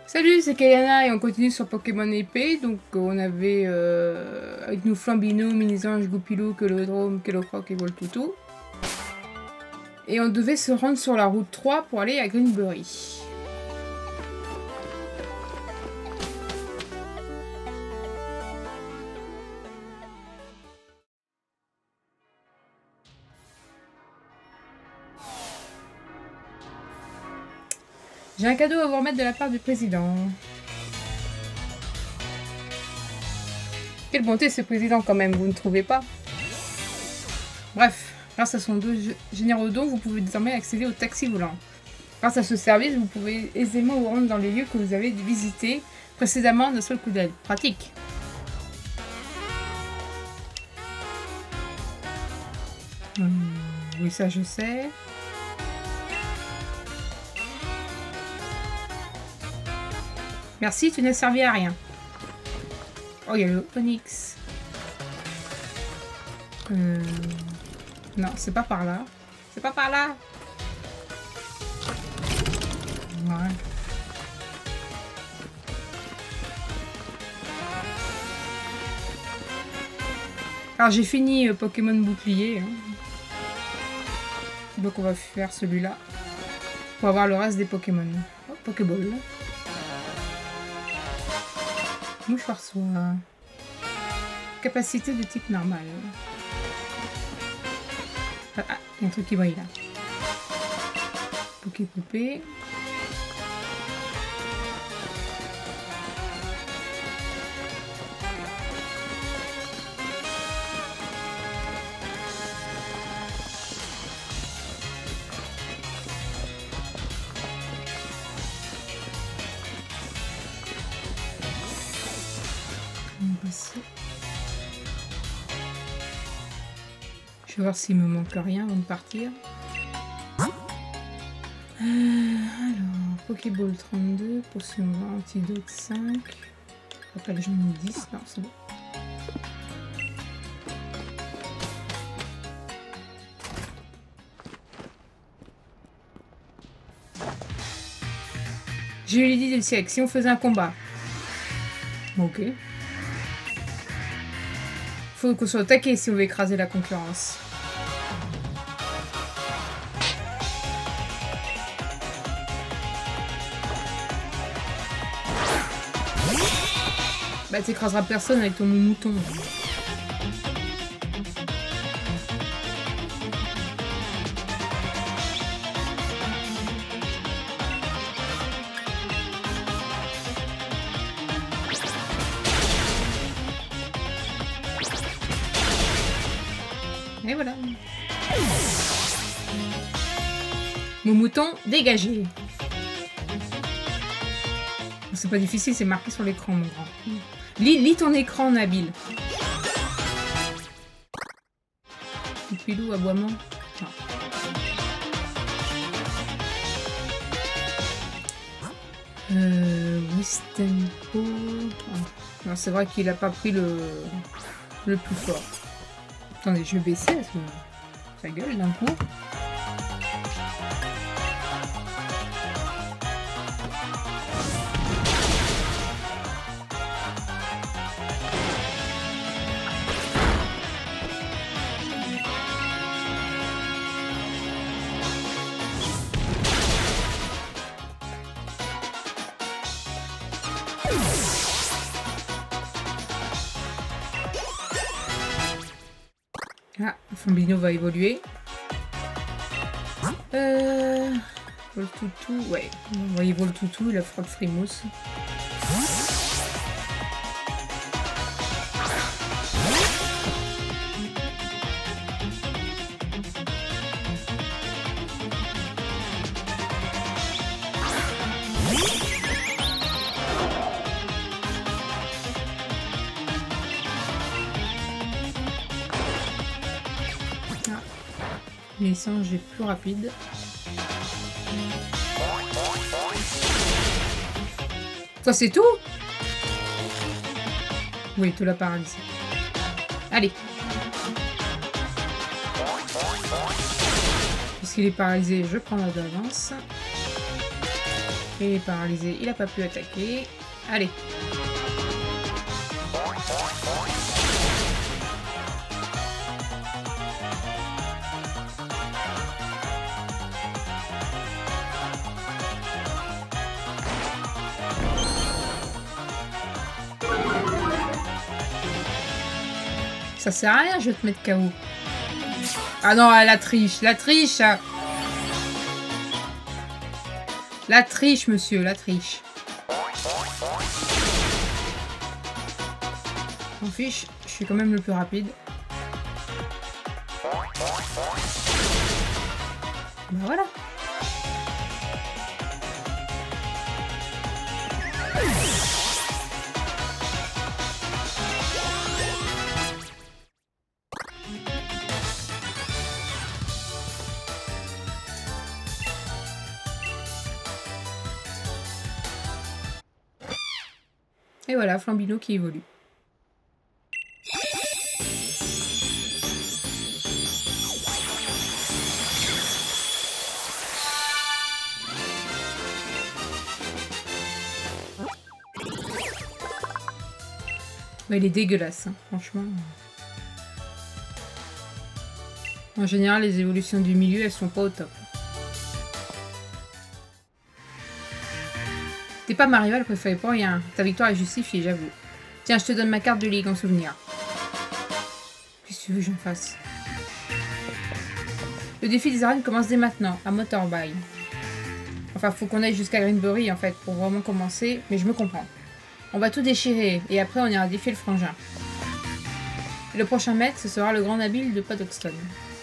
Salut, c'est Kayana et on continue sur Pokémon épée. Donc on avait avec nous Flambino, Minisange, Goupilou, Kelodrome, Kelocroc et Voltoutou. Et on devait se rendre sur la route 3 pour aller à Greenbury. J'ai un cadeau à vous remettre de la part du président. Quelle bonté ce président quand même, vous ne trouvez pas? Bref, grâce à son généreux don, vous pouvez désormais accéder au taxi volant. Grâce à ce service, vous pouvez aisément vous rendre dans les lieux que vous avez visités précédemment d'un seul coup d'œil. Pratique. Oui, ça je sais. Merci, tu n'as servi à rien. Oh, il y a le Onyx. Non, c'est pas par là. C'est pas par là. Ouais. Alors, j'ai fini Pokémon bouclier. Hein. Donc, on va faire celui-là. Pour avoir le reste des Pokémon. Oh, Pokéball. Mouchoir soie. Capacité de type normal. Ah, il y a un truc qui brille là. Poké poupée. Je vais voir s'il me manque rien avant de partir. Alors, Pokéball 32, potion 20, antidote 5. Rappel, j'en ai 10. Non, c'est bon. J'ai eu l'idée du siècle. Si on faisait un combat. Ok. Faut qu'on soit attaqué si on veut écraser la concurrence. Bah t'écraseras personne avec ton mouton. Et voilà. Mon mouton dégagé. C'est pas difficile, c'est marqué sur l'écran, mon grand. Lis ton écran, Nabil. Pilou, aboiement. Wistempo. Ah. C'est vrai qu'il a pas pris le plus fort. Attendez, je vais baisser parce que ça gueule d'un coup. Ah, Flambino va évoluer. Voltoutou, ouais. On va y Voltoutou, il a frotte Frimousse. Minisange est plus rapide. Ça c'est tout? Oui, il te l'a paralysé. Allez. Puisqu'il est paralysé, je prends la d'avance. Il est paralysé, il a pas pu attaquer. Allez. Ça sert à rien, je vais te mettre KO. Ah non, la triche, la triche. La triche, monsieur, la triche. M'en fiche, je suis quand même le plus rapide. Ben voilà. Et voilà, Flambino qui évolue. Ouais, il est dégueulasse, hein, franchement. En général, les évolutions du milieu, elles sont pas au top. T'es pas ma rivale préférée pour rien. Ta victoire est justifiée, j'avoue. Tiens, je te donne ma carte de ligue en souvenir. Qu'est-ce que tu veux que j'en fasse? Le défi des arènes commence dès maintenant, à Motorbine. Enfin, faut qu'on aille jusqu'à Greenbury, en fait, pour vraiment commencer, mais je me comprends. On va tout déchirer, et après on ira défier le frangin. Et le prochain maître, ce sera le grand Nabil de Paddockstone.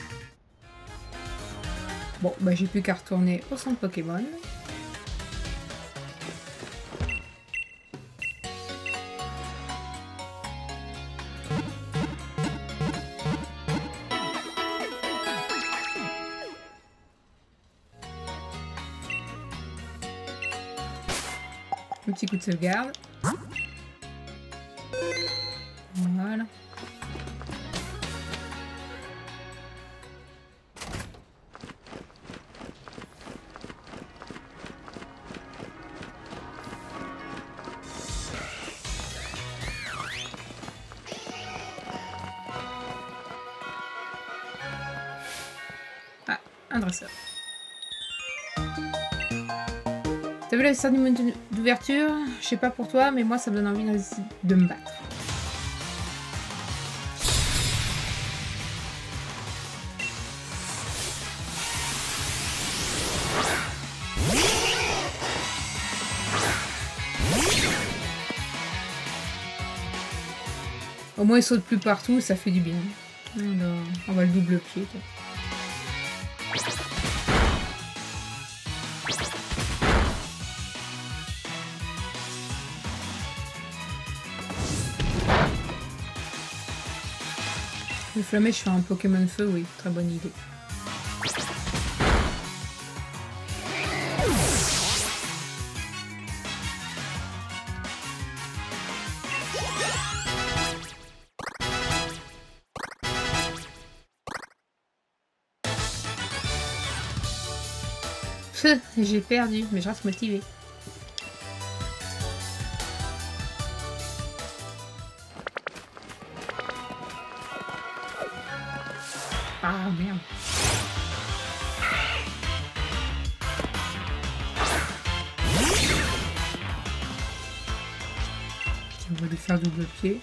Bon, bah j'ai plus qu'à retourner au centre Pokémon. Un petit coup de sauvegarde. Voilà. Ah, un dresseur. T'as vu la cérémonie d'ouverture? Je sais pas pour toi, mais moi ça me donne envie de me battre. Au moins il saute plus partout, ça fait du bien. Alors, on va le double pied. Toi. Le flammé, je fais un Pokémon feu, oui, très bonne idée. J'ai perdu, mais je reste motivée. Ah merde. On va lui faire double pied.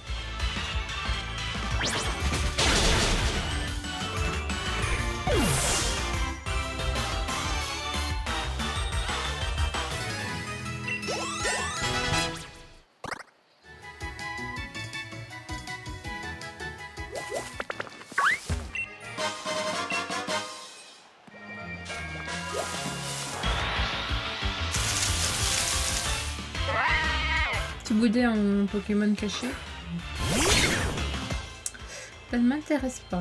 Petit boudet en Pokémon caché. Ça ne m'intéresse pas.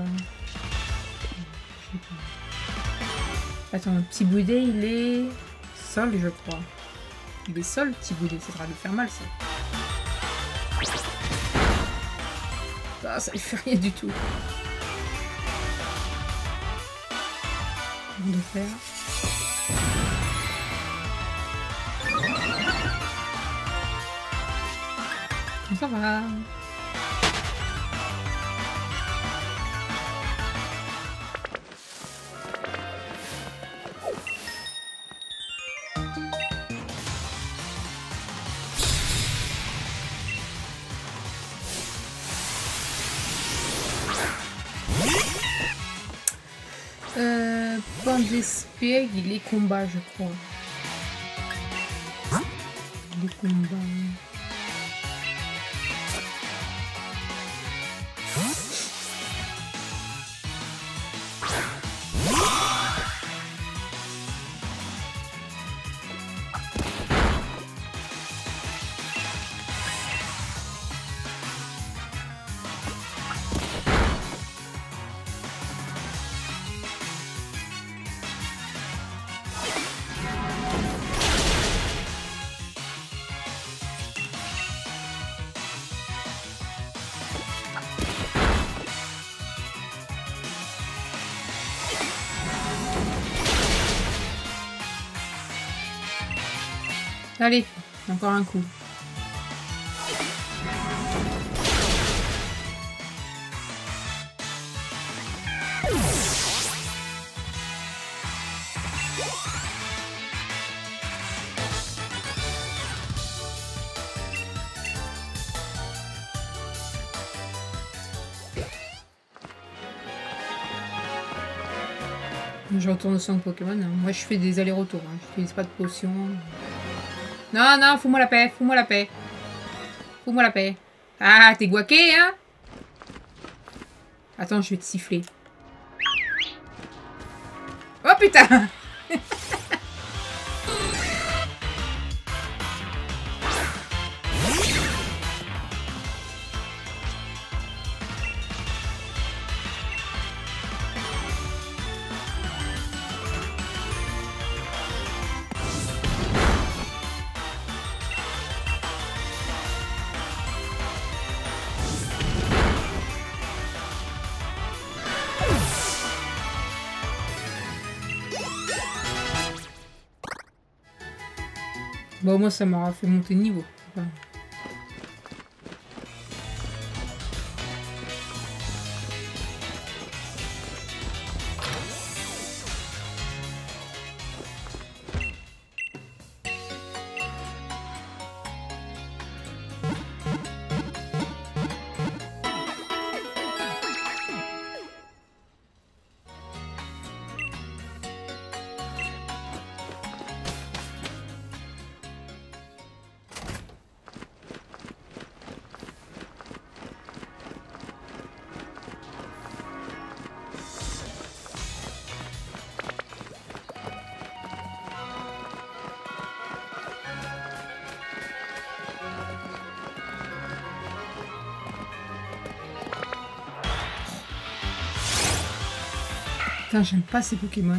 Attends, le petit boudet, il est sol, je crois. Il est sol, petit boudet. Ça va lui faire mal, ça. Ah, ça lui fait rien du tout. On va faire. ça va. Point d'espère, il est combat, je crois. Les combats. Allez, encore un coup. Je retourne sans Pokémon. Hein. Moi, je fais des allers-retours. Hein. Je n'utilise pas de potions. Non, non, fous-moi la paix, fous-moi la paix. Fous-moi la paix. Ah, t'es guaqué, hein? Attends, je vais te siffler. Oh putain! Bon, moi, ça m'aura fait monter de niveau. Enfin... Putain, j'aime pas ces Pokémon.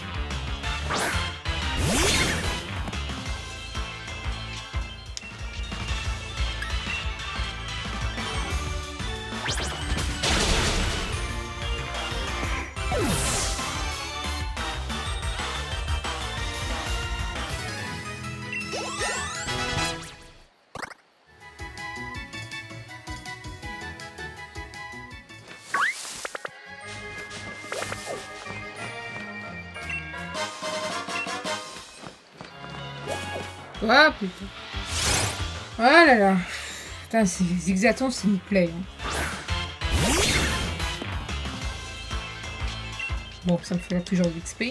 Oh putain. Oh là là. Putain, ces Zigzatons, s'il me plaît. Hein. Bon, ça me fait toujours de l'XP.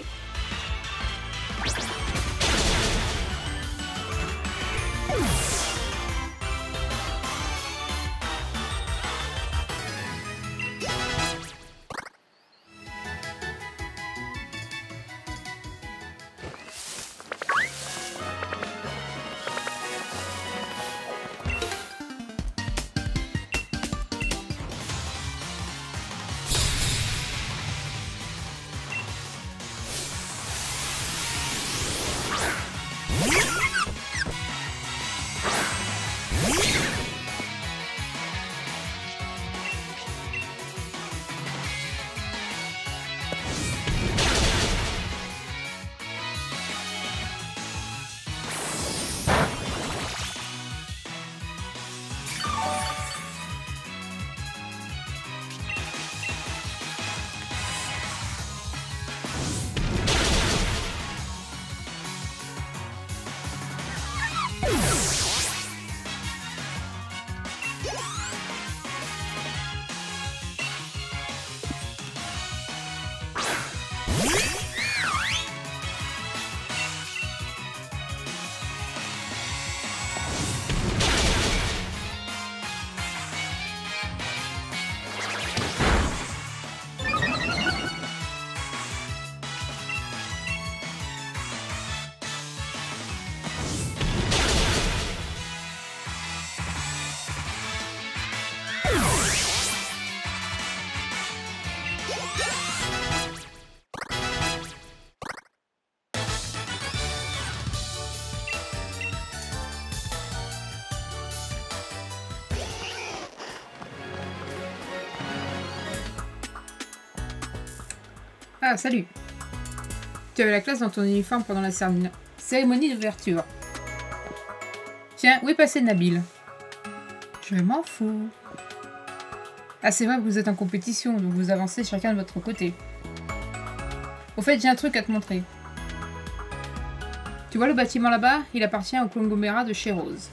Ah, salut. Tu avais la classe dans ton uniforme pendant la cérémonie d'ouverture. Tiens, où est passé Nabil? Je m'en fous. Ah, c'est vrai que vous êtes en compétition, donc vous avancez chacun de votre côté. Au fait, j'ai un truc à te montrer. Tu vois le bâtiment là-bas? Il appartient au conglomérat de chez Rose.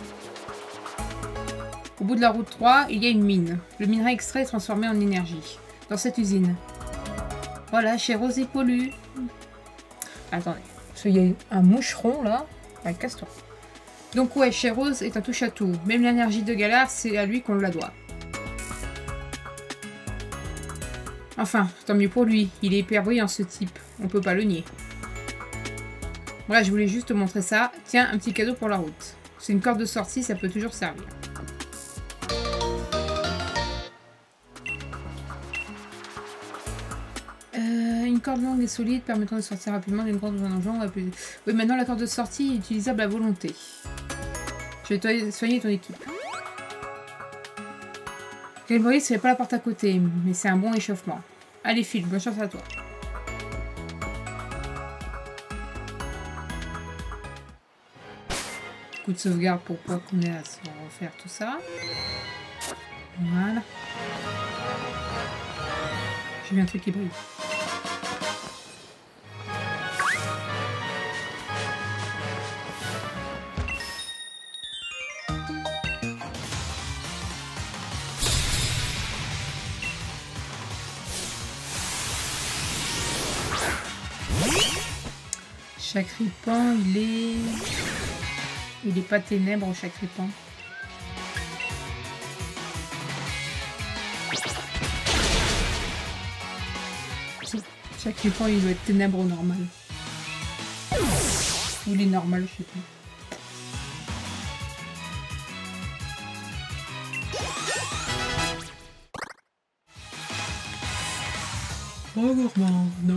Au bout de la route 3, il y a une mine. Le minerai extrait est transformé en énergie. Dans cette usine. Voilà, chez Rose et pollue. Attendez. Parce qu'il y a un moucheron là. Ah, casse-toi. Donc ouais, chez Rose est un touche-à-tout. Même l'énergie de Galar, c'est à lui qu'on la doit. Enfin, tant mieux pour lui. Il est hyper brillant ce type. On peut pas le nier. Bref, je voulais juste te montrer ça. Tiens, un petit cadeau pour la route. C'est une corde de sortie, ça peut toujours servir. Une corde longue et solide permettant de sortir rapidement d'une grande donjon. Oui, maintenant la corde de sortie est utilisable à volonté. Je vais soigner ton équipe. Quel bruit, c'est pas la porte à côté, mais c'est un bon échauffement. Allez, Phil, bonne chance à toi. Coup de sauvegarde pour pas qu'on ait à se refaire tout ça. Voilà. J'ai vu un truc qui brille. Chakripan, il est pas ténèbre au Chakripan. Chakripan, il doit être ténèbre au normal. Ou il est normal, je sais plus. Oh, gourmand, non.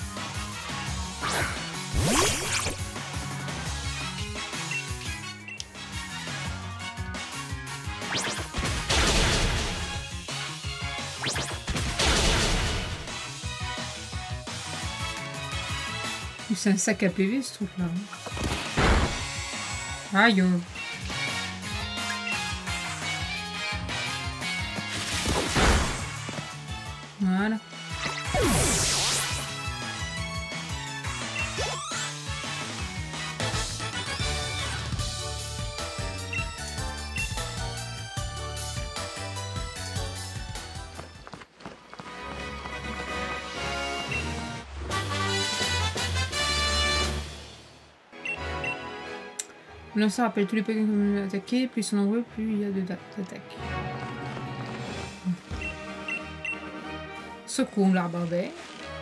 C'est un sac à PV ce truc là. Aïe. Voilà. Le lanceur rappelle tous les Pokémon qui sont attaqués, plus ils sont nombreux, plus il y a d'attaques. Secours l'arbre à baie.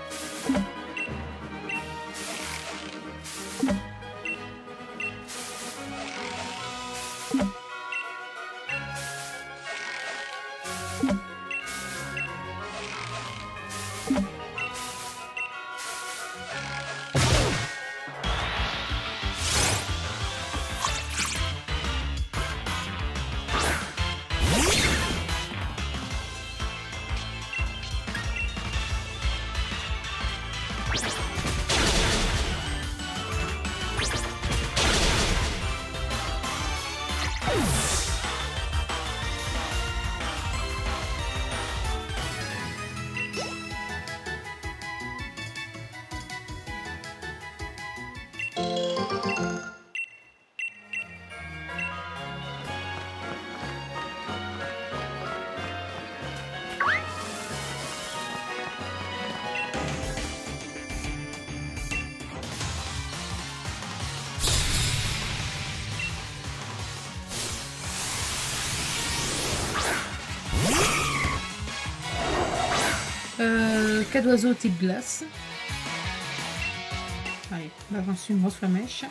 Cas d'oiseau type glace. Allez, on va avancer une grosse flamèche.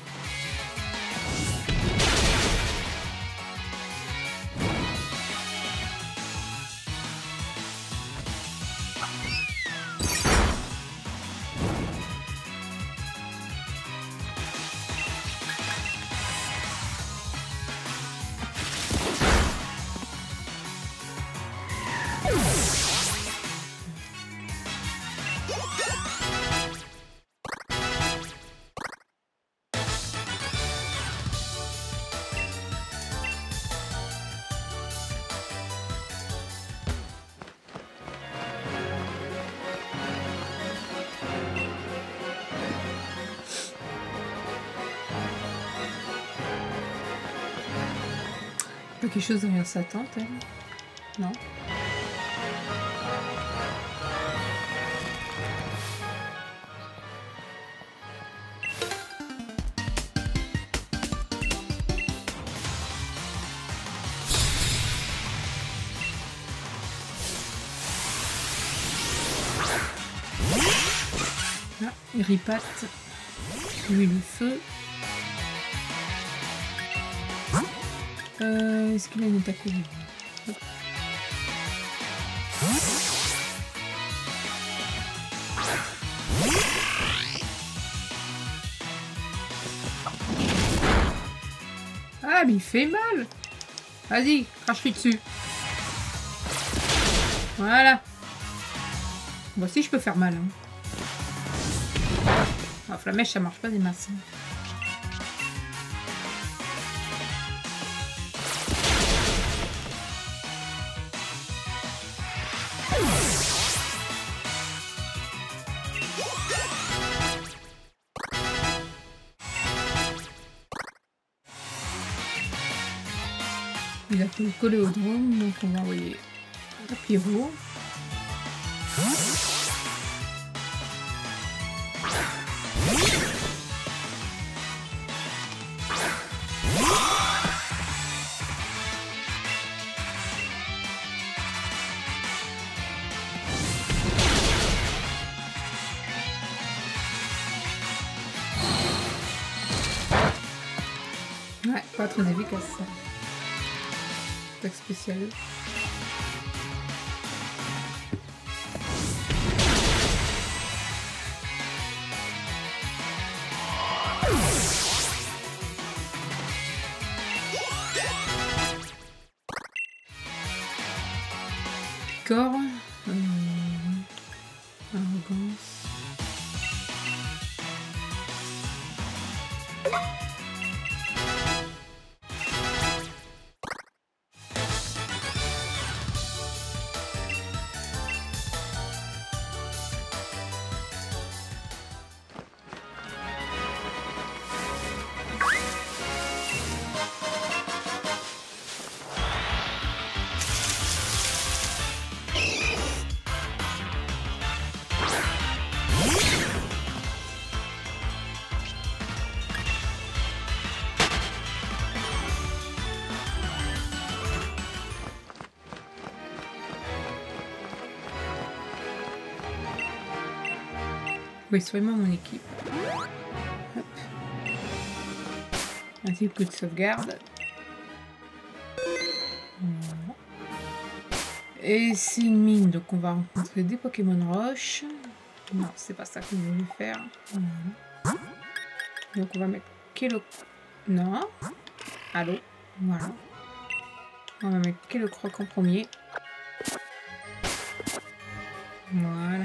fait quelque chose derrière sa tente, elle. Non. Ah, il ripate. Lui, le feu. Est-ce qu'il a une attaque? Ah, mais il fait mal! Vas-y, crache-lui dessus. Voilà. Moi aussi, je peux faire mal. Hein. Ah, flamèche, ça marche pas des masses. Il a pu le coller au drone, donc on va envoyer un pyro. Ouais, pas très efficace ça. Attaque spéciale. Corps. Arrogance. Oui, c'est vraiment mon équipe. Hop. Un petit coup de sauvegarde. Voilà. Et c'est une mine, donc on va rencontrer des Pokémon roches. Non, c'est pas ça qu'on voulait faire. Voilà. Donc on va mettre Kelo... Non. Allô. Voilà. On va mettre Kellocroc en premier. Voilà.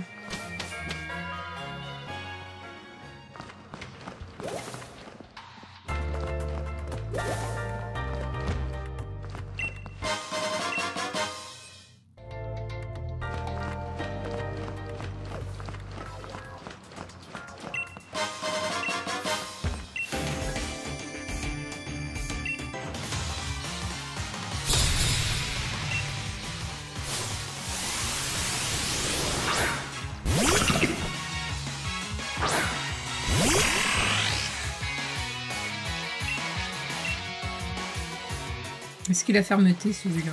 Est-ce qu'il a fermeté celui-là?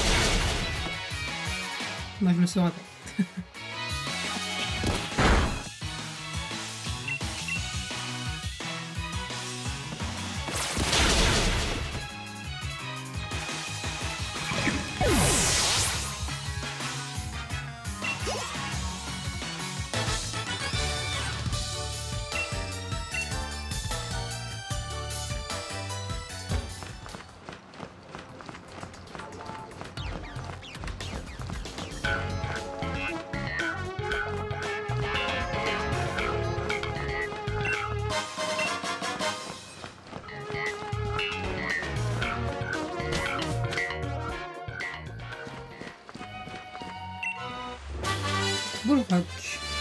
Moi je le saurais pas. Bullrock.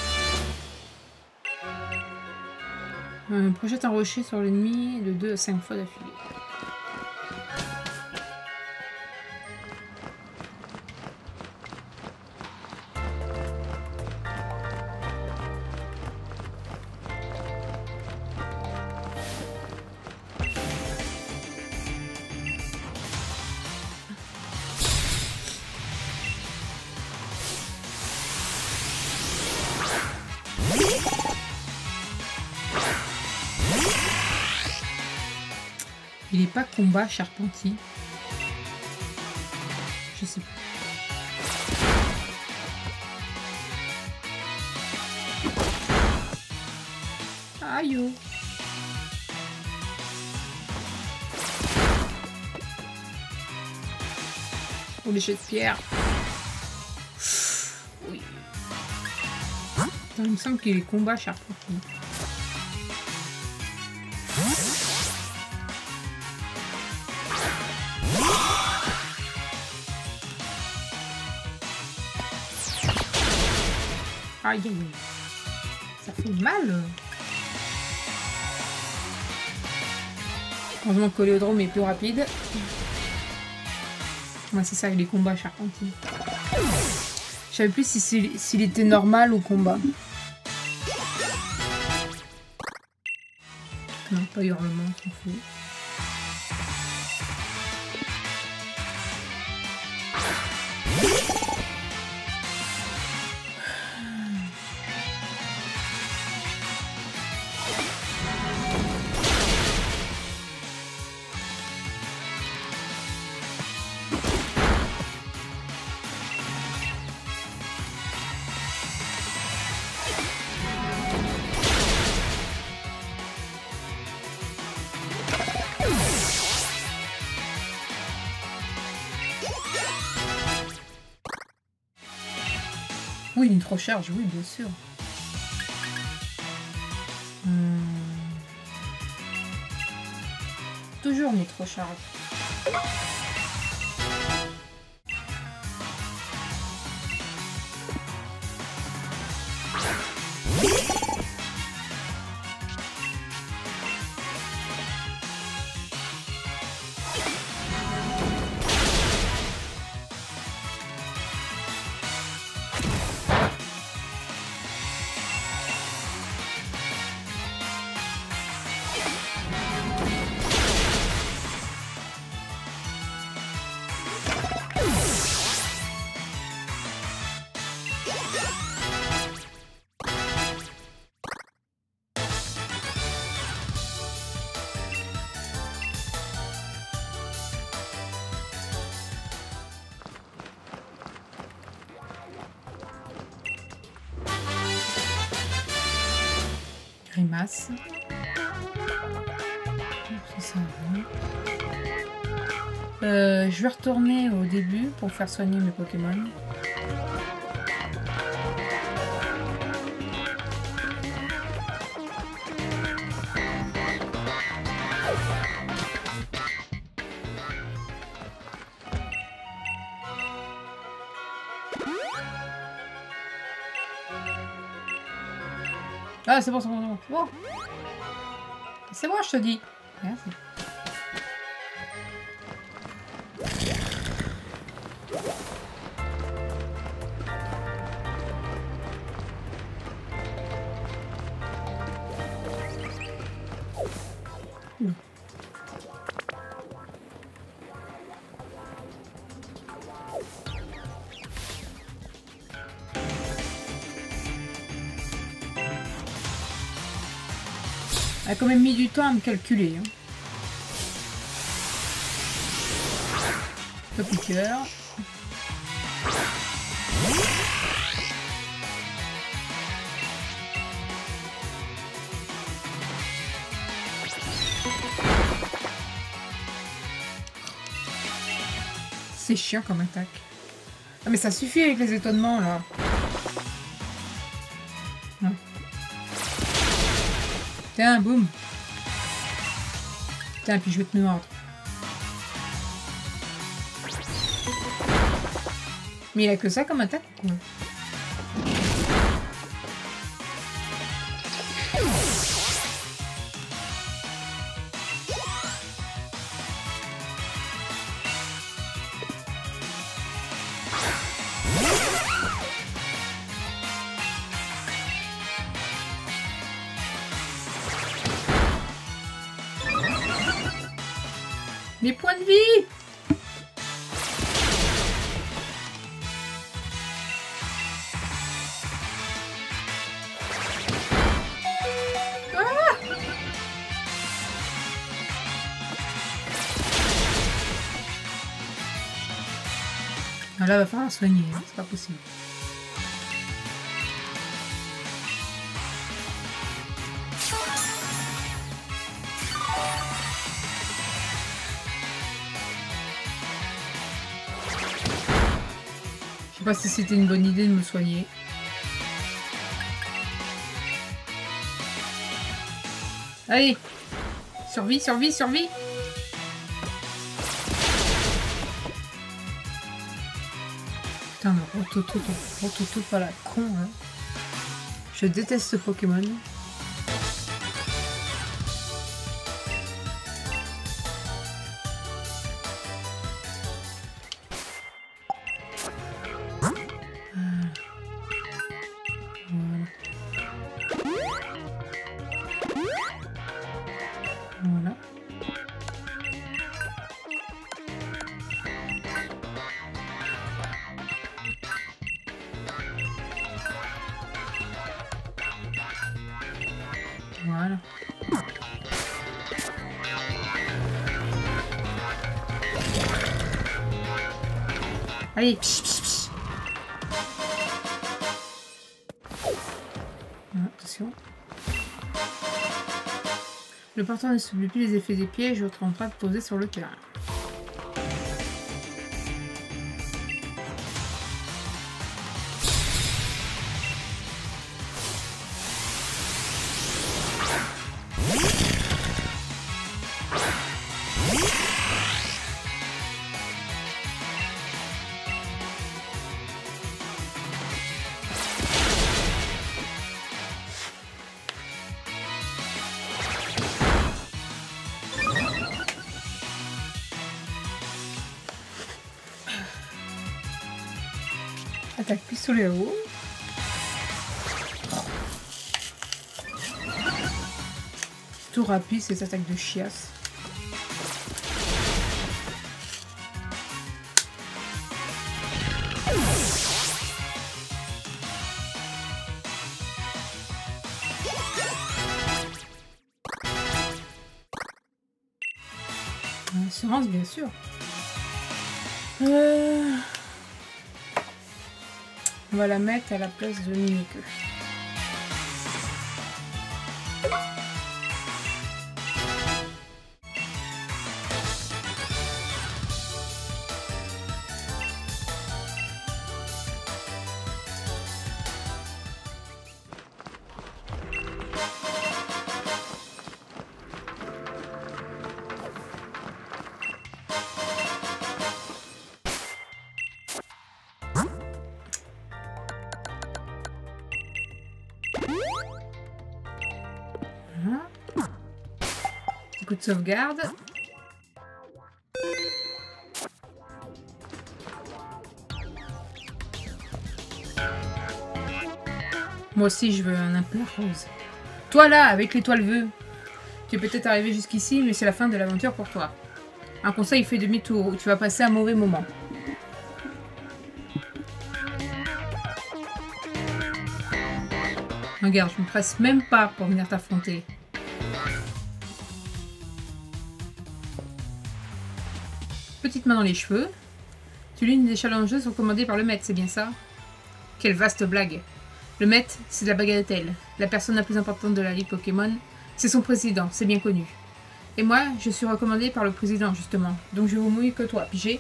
Projette un rocher sur l'ennemi de 2 à 5 fois d'affilée. Il est pas combat Charpentier. Je sais pas. Aïe oh. Oh, les jets de pierre. Oui. Il me semble qu'il est combat Charpentier. Aïe, aïe, ça fait mal. Heureusement que Coléodrome est plus rapide. Ouais, c'est ça, il est combat Charpentier. Je savais plus s'il était normal ou combat. Non, pas hurlement, on s'en fout. Oui, une recharge, oui, bien sûr. Toujours une recharge. Grimace. Ça, je vais retourner au début pour faire soigner mes Pokémon. Ah, c'est bon, c'est bon, c'est bon. C'est bon, je te dis. Merci. Elle a quand même mis du temps à me calculer. Hein. Le piqueur. C'est chiant comme attaque. Ah mais ça suffit avec les étonnements là. Tiens, boum. Tiens, puis je vais te mordre. Mais il a que ça comme attaque, quoi. Mes points de vie! Ah! Ah là, va falloir soigner, hein, c'est pas possible. Je sais pas si c'était une bonne idée de me soigner. Allez! Survie, survie, survie! Putain, le Rototo, pas la con, hein. Je déteste ce Pokémon. Voilà. Voilà. Allez, psh, psh, psh. Attention. Le porteur ne subit plus les effets des pièges ou autres entraves posées sur le terrain. Attaque pistolet à eau. Tout rapide, ces attaques de chiasse. Assurance, bien sûr. On va la mettre à la place de Mimikyu. Petit coup de sauvegarde. Moi aussi je veux un implant rose. Toi là, avec l'étoile vœu. Tu es peut-être arrivé jusqu'ici, mais c'est la fin de l'aventure pour toi. Un conseil, fais demi-tour ou tu vas passer un mauvais moment. Regarde, je me presse même pas pour venir t'affronter. Petite main dans les cheveux. Tu es l'une des challengeuses recommandées par le maître, c'est bien ça? Quelle vaste blague. Le maître, c'est de la bagatelle. La personne la plus importante de la Ligue Pokémon, c'est son président, c'est bien connu. Et moi, je suis recommandée par le président, justement. Donc je vous mouille que toi, pigé.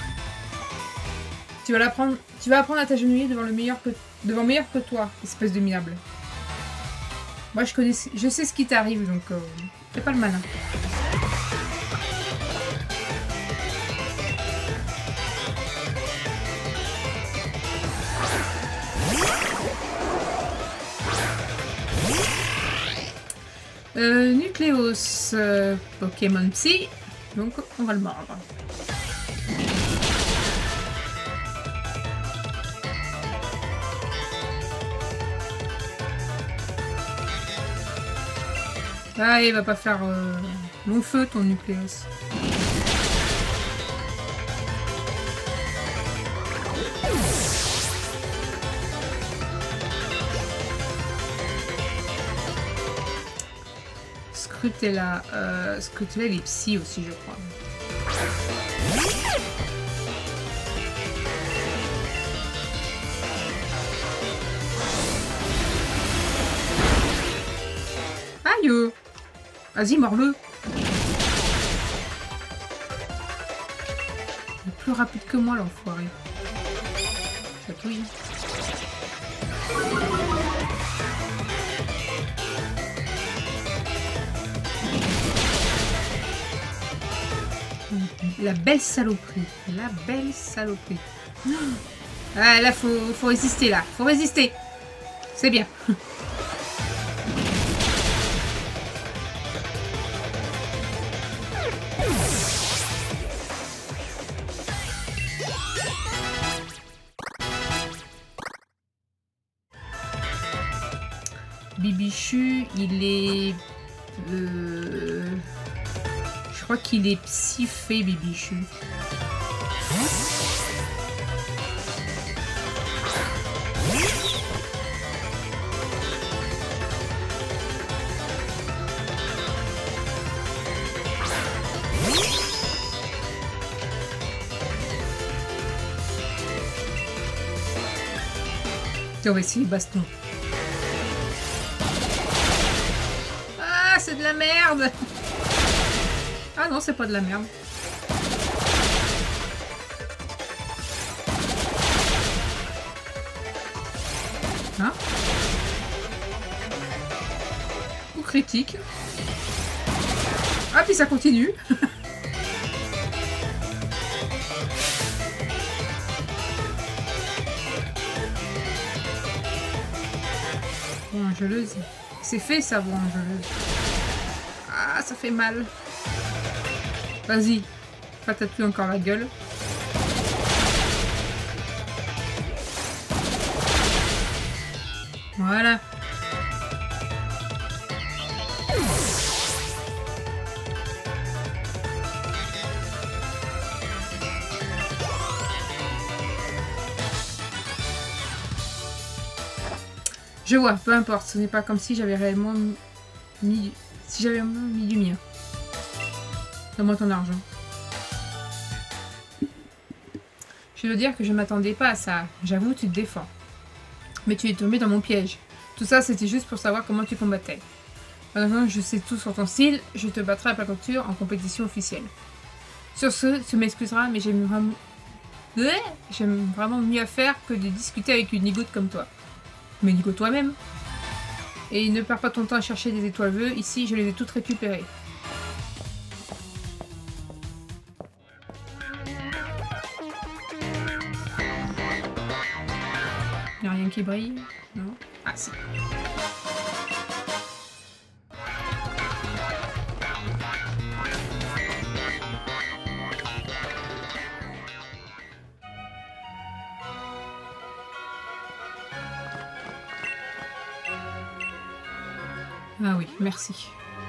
Tu vas apprendre à t'agenouiller devant meilleur que toi, espèce de minable. Moi, je sais ce qui t'arrive, donc fais pas le malin. Nucléos, Pokémon Psy, donc on va le mordre. Ah, il va pas faire long feu ton Nucléos. Scrutella, Scrutella il est psy aussi je crois. Aïe. Vas-y, mords-le. Il est plus rapide que moi, l'enfoiré. Chatouille. La belle saloperie. La belle saloperie. Ah, là, faut résister, là. Faut résister. C'est bien. Bibichu, il est... je crois qu'il est psyphé, Bibichu. Tiens, on va essayer le baston. Ah, c'est de la merde! Ah non, c'est pas de la merde. Hein? Coup critique. Ah, puis ça continue. Angeleuse. C'est fait ça, bon, angeleuse. Ah, ça fait mal. Vas-y, patate-lui encore la gueule. Voilà. Je vois, peu importe, ce n'est pas comme si j'avais réellement mis... Si j'avais vraiment mis du mien. Donne-moi ton argent. Je dois dire que je ne m'attendais pas à ça. J'avoue, tu te défends. Mais tu es tombé dans mon piège. Tout ça, c'était juste pour savoir comment tu combattais. Maintenant, je sais tout sur ton style. Je te battrai à plat couture en compétition officielle. Sur ce, tu m'excuseras, mais j'aime vraiment mieux à faire que de discuter avec une nigoute comme toi. Mais nigoute toi-même. Et ne perds pas ton temps à chercher des étoiles vœux. Ici, je les ai toutes récupérées. Il n'y a rien qui brille? Non? Ah si. Ah oui, merci.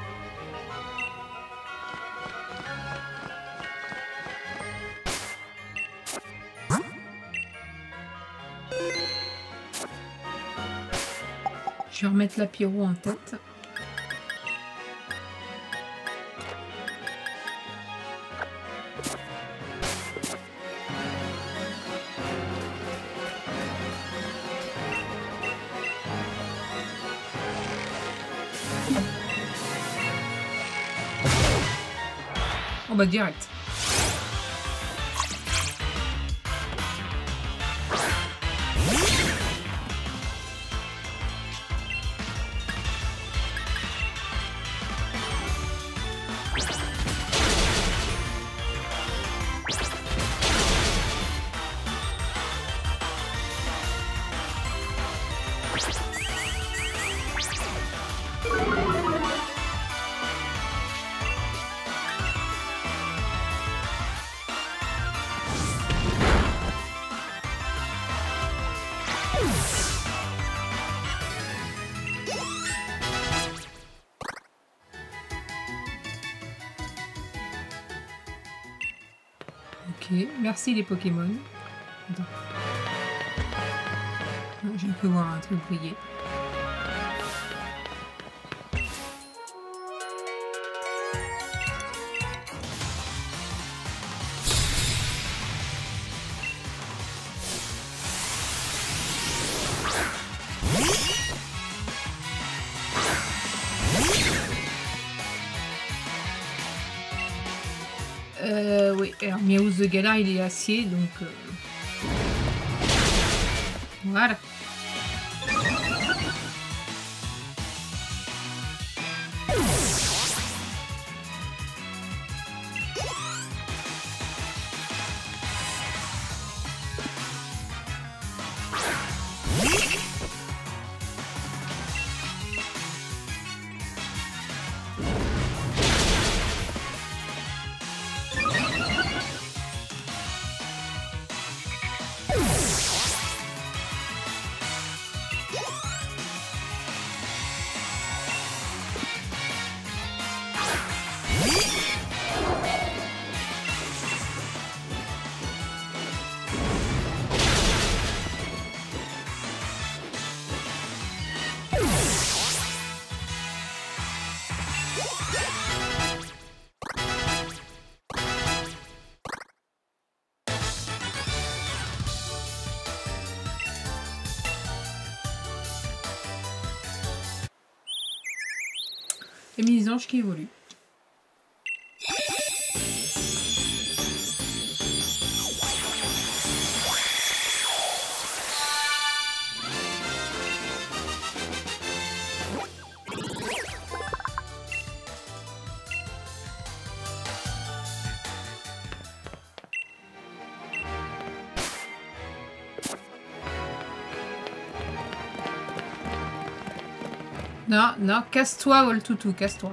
Je vais remettre la pyro en tête. On va direct. Ok, merci les Pokémon. Attends. Je peux voir un truc briller. Oui, alors Miaouz de Galar, il est acier, donc... Voilà. Les mini-anges qui évoluent. Non, non, casse-toi, Voltoutou, casse-toi.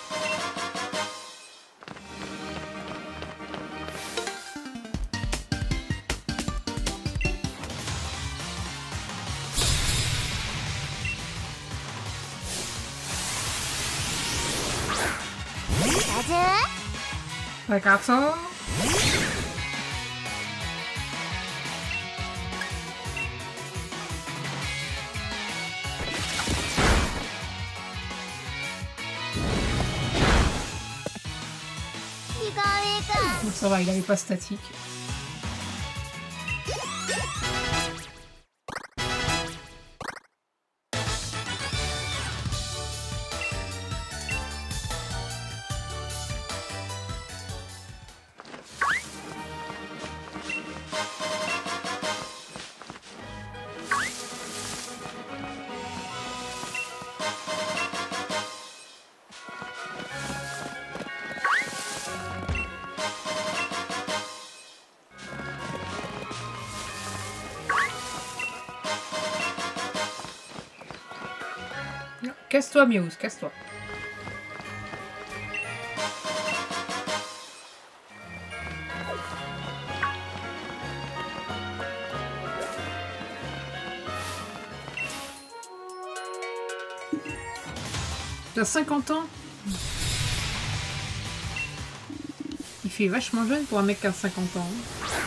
Ouais, garçon. Bon, ça va, il avait pas statique. Casse-toi, Miaouz, casse-toi. Tu as 50 ans? Il fait vachement jeune pour un mec qui a 50 ans.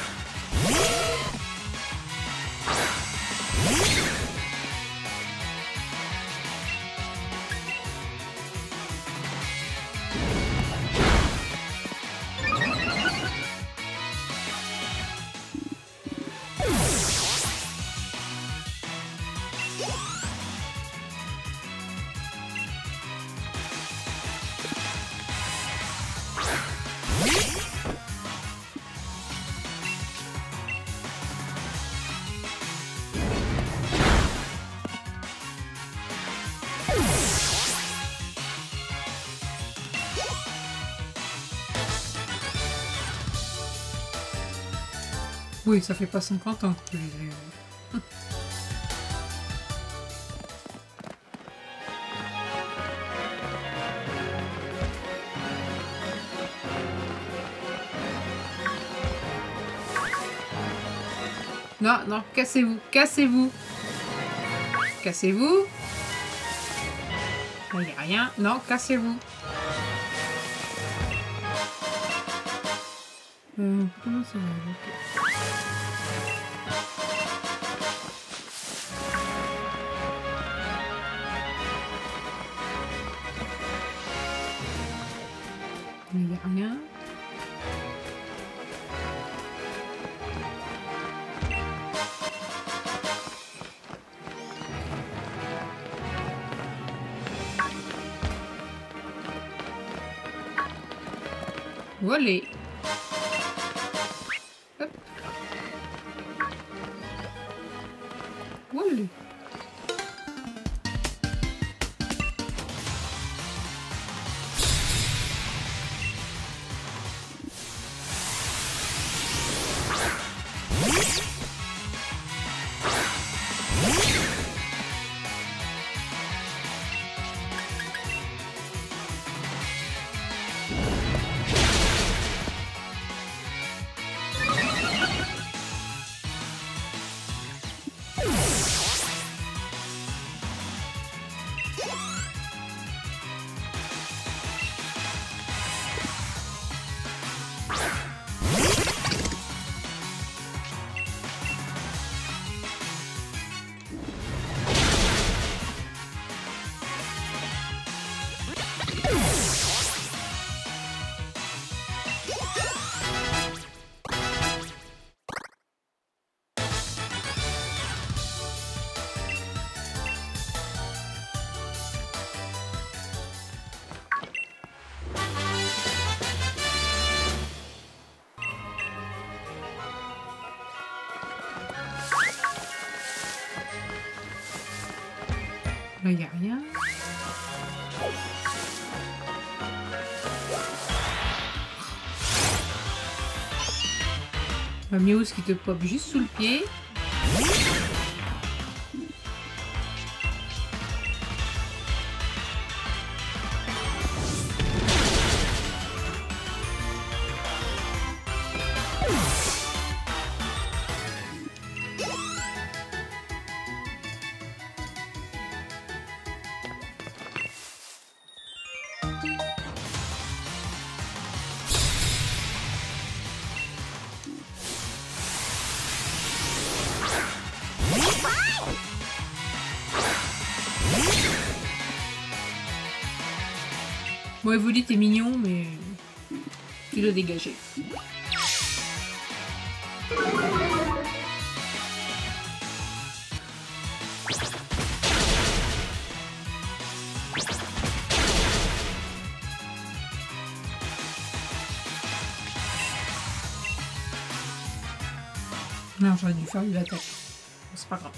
Oui, ça fait pas 50 ans. Non, non, cassez-vous, cassez-vous. Cassez-vous. Il n'y a rien. Non, cassez-vous. Comment ça va? Il n'y a rien. Voilà. Là, il n'y a rien. Un Meowth qui te pop juste sous le pied. Bon, Evoli, t'es mignon, mais tu dois dégager. Non, j'aurais dû faire une attaque. C'est pas grave.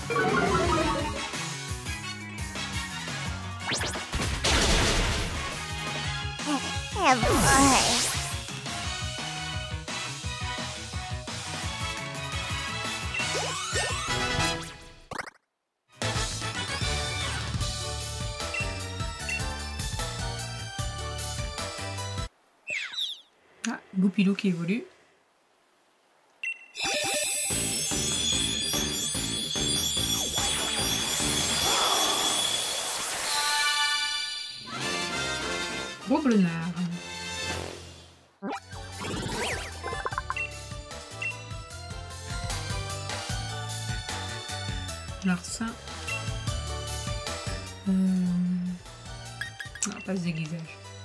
Ah, Goupilou qui évolue. Roblenard. Larcin. Non, pas ce déguisage.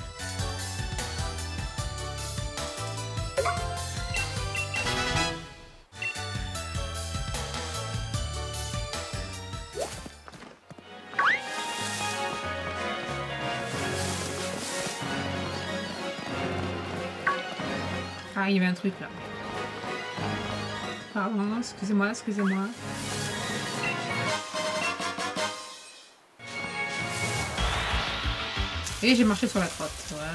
Ah, il y avait un truc là. Pardon, excusez-moi, excusez-moi. Et j'ai marché sur la crotte. Voilà.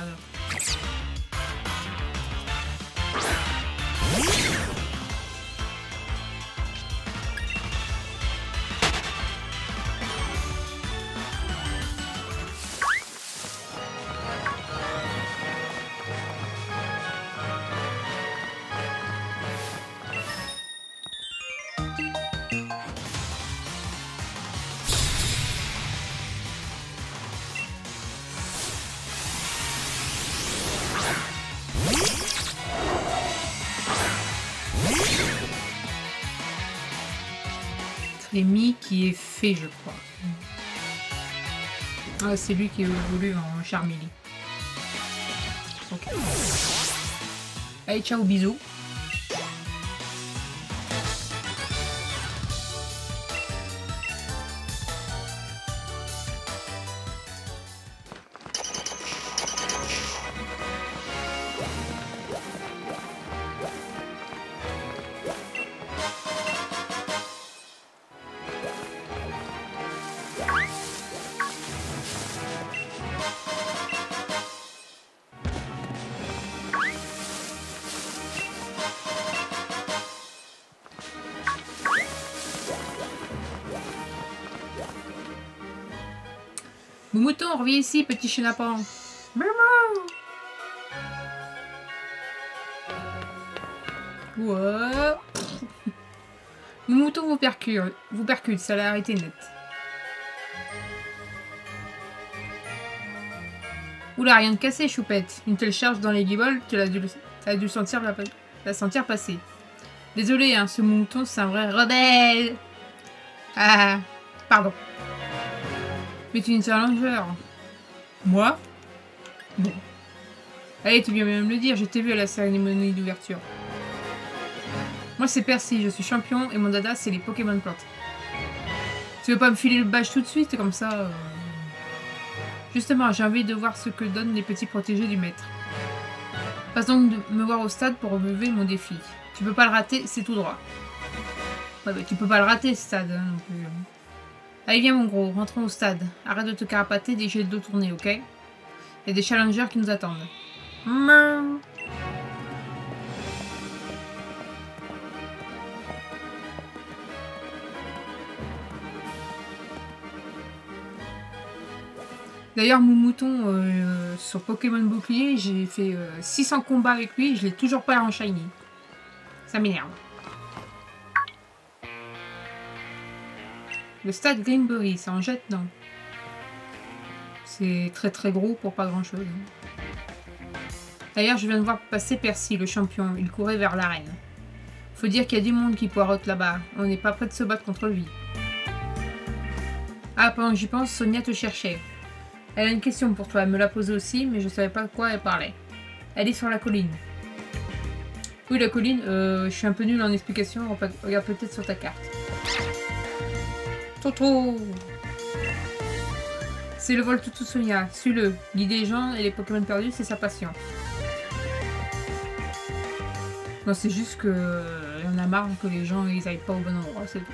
Rémi qui est fait, je crois. Ah, c'est lui qui évolue en Charmeleon. Ok. Allez, ciao, bisous. Mon mouton, reviens ici, petit chenapan. Maman. Ouais. Mon mouton vous percute, ça l'a arrêté net. Oula, rien de cassé, choupette. Une telle charge dans les guibolles, tu as dû sentir la sentir passer. Désolé, hein, ce mouton, c'est un vrai rebelle. Ah, pardon. Mais tu es une challenger. Moi? Bon. Allez, tu viens même le dire, je t'ai vu à la cérémonie d'ouverture. Moi, c'est Percy, je suis champion et mon dada, c'est les Pokémon plantes. Tu veux pas me filer le badge tout de suite, comme ça Justement, j'ai envie de voir ce que donnent les petits protégés du maître. Passe donc de me voir au stade pour relever mon défi. Tu peux pas le rater, c'est tout droit. Ouais, bah, tu peux pas le rater, ce stade, hein, non plus. Allez, viens mon gros, rentrons au stade. Arrête de te carapater dès que j'ai le dos tourné, ok? Il y a des challengers qui nous attendent. Miaou. D'ailleurs, mon mouton sur Pokémon Bouclier, j'ai fait 600 combats avec lui et je l'ai toujours pas en shiny. Ça m'énerve. Le stade Greenbury, ça en jette, non? C'est très très gros pour pas grand chose. D'ailleurs, je viens de voir passer Percy, le champion. Il courait vers l'arène. Faut dire qu'il y a du monde qui poireaute là-bas. On n'est pas prêt de se battre contre lui. Ah, pendant que j'y pense, Sonia te cherchait. Elle a une question pour toi. Elle me l'a posée aussi, mais je savais pas de quoi elle parlait. Elle est sur la colline. Oui, la colline, je suis un peu nulle en explication. Regarde peut-être sur ta carte. Toto! C'est le vol Toutou Sonia. Suis-le. Guider les gens et les Pokémon perdus, c'est sa passion. Non, c'est juste que il y en a marre que les gens ils aillent pas au bon endroit, c'est tout.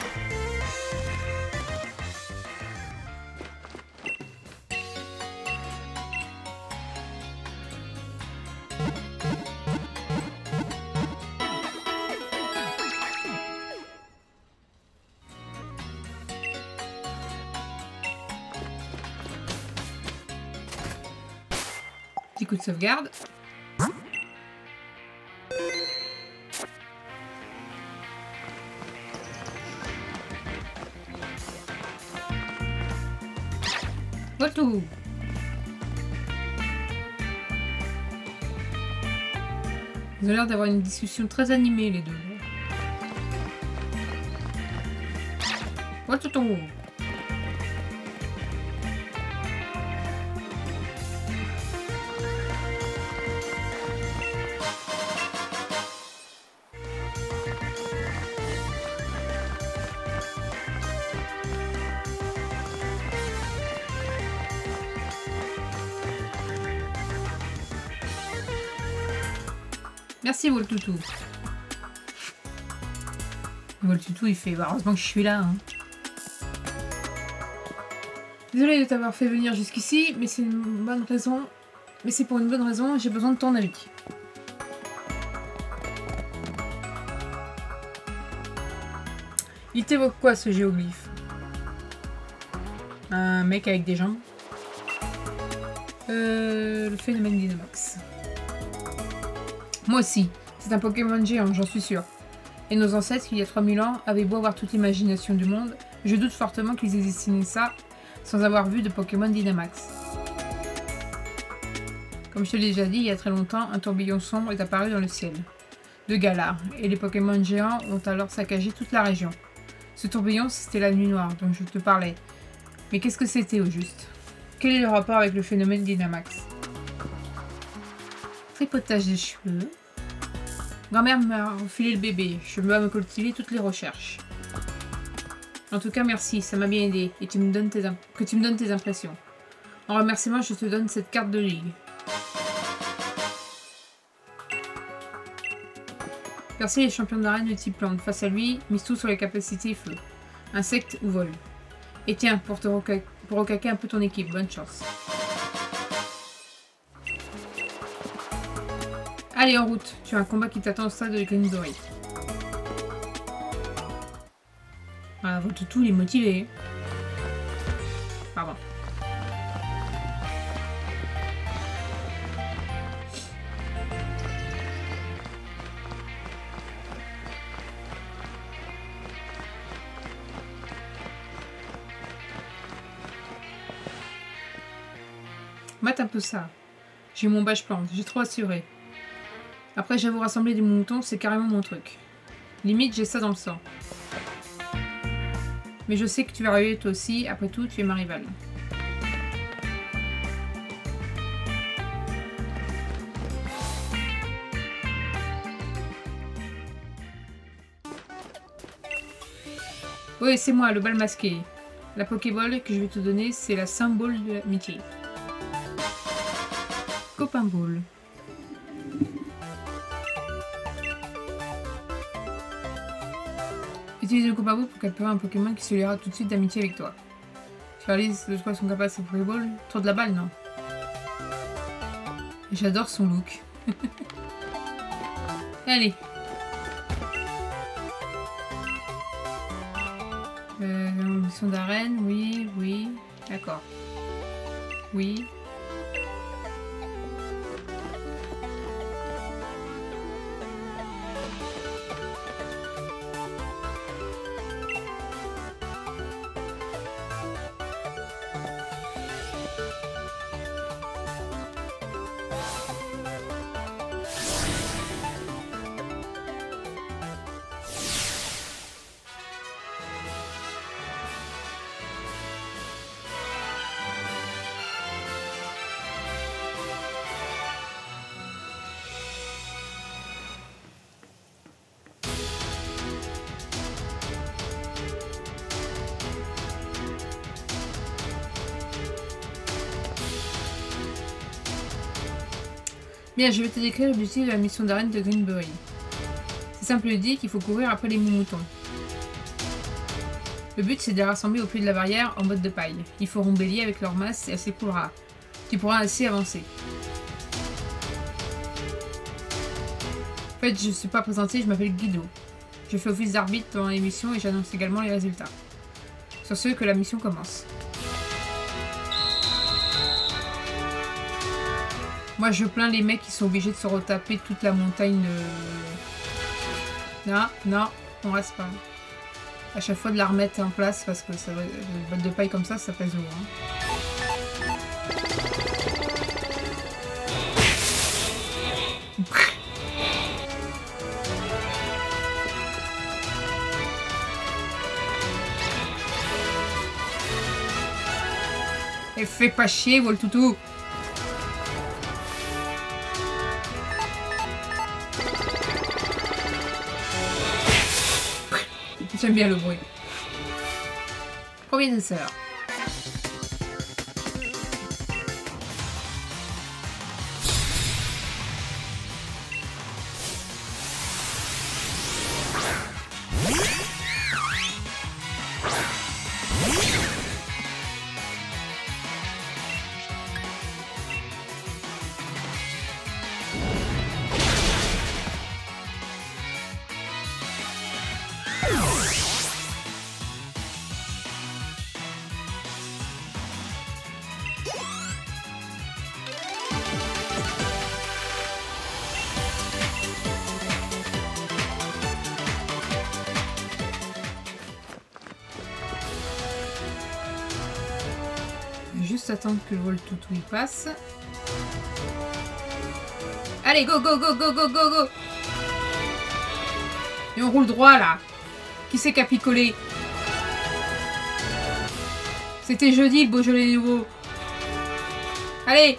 Petit coup de sauvegarde. Retour. Ils ont l'air d'avoir une discussion très animée les deux. Retour. Merci Voltoutou. Voltoutou il fait heureusement que je suis là. Hein. Désolée de t'avoir fait venir jusqu'ici, mais c'est une bonne raison. Mais c'est pour une bonne raison, j'ai besoin de ton avis. Il t'évoque quoi ce géoglyphe? Un mec avec des jambes. Le phénomène Dynamax. Moi aussi, c'est un Pokémon géant, j'en suis sûre. Et nos ancêtres, il y a 3000 ans, avaient beau avoir toute l'imagination du monde, je doute fortement qu'ils aient dessiné ça sans avoir vu de Pokémon Dynamax. Comme je te l'ai déjà dit, il y a très longtemps, un tourbillon sombre est apparu dans le ciel de Galar, et les Pokémon géants ont alors saccagé toute la région. Ce tourbillon, c'était la nuit noire dont je te parlais. Mais qu'est-ce que c'était au juste? Quel est le rapport avec le phénomène Dynamax? Tripotage des cheveux. Grand-mère m'a refilé le bébé. Je dois me cultiver toutes les recherches. En tout cas, merci, ça m'a bien aidé. Et que tu me donnes tes impressions. En remerciement, je te donne cette carte de ligue. Percy est champion d'arène de type plante. Face à lui, mise tout sur les capacités feu. Insecte ou vol. Et tiens, pour recaquer un peu ton équipe, bonne chance. Allez, en route. Tu as un combat qui t'attend au stade de Greenbury. Ah, votre toutou, il est motivé. Pardon. Mate un peu ça. J'ai mon badge plante, j'ai trop assuré. Après, j'avoue, rassembler des moutons, c'est carrément mon truc. Limite, j'ai ça dans le sang. Mais je sais que tu vas arriver toi aussi, après tout, tu es ma rivale. Oui, c'est moi, le bal masqué. La Pokéball que je vais te donner, c'est la symbole de l'amitié. Copain Ball. Utilise le Kopabou pour capturer un Pokémon qui se liera tout de suite d'amitié avec toi. Charlie, de quoi sont capables ces Pokéballs? Tour de la balle, non? J'adore son look. Allez. Mission d'arène, oui, oui. D'accord. Oui. Bien, je vais te décrire l'objectif de la mission d'arène de Greenbury. C'est simple dit qu'il faut courir après les moutons. Le but, c'est de les rassembler au pied de la barrière en mode de paille. Ils feront bélier avec leur masse et elle s'écoulera. Tu pourras ainsi avancer. En fait, je ne suis pas présenté, je m'appelle Guido. Je fais office d'arbitre pendant l'émission et j'annonce également les résultats. Sur ce, que la mission commence. Moi, je plains les mecs qui sont obligés de se retaper toute la montagne de... Non, non, on reste pas. À chaque fois de la remettre en place parce que ça va... Une botte de paille comme ça pèse lourd. Hein. Et fais pas chier, Voltoutou. J'aime bien le bruit. Premier dessert. Juste attendre que le Voltoutou y passe. Allez, go, go, go, go, go, go, go. Et on roule droit, là. Qui c'est qui a picolé? C'était jeudi, le Beaujolais nouveau. Allez.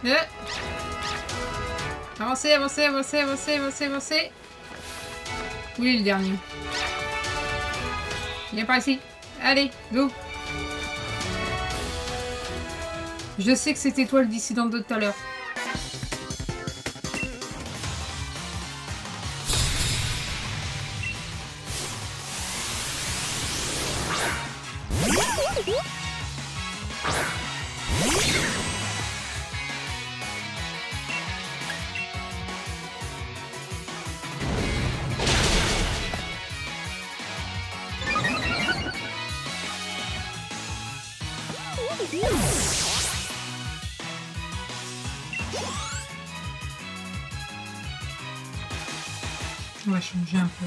Avancez, avancez, avancez, avancez, avancez, avancez. Oui, le dernier. Viens par ici. Allez, go. Je sais que c'était toi le dissident de tout à l'heure. On va changer un peu.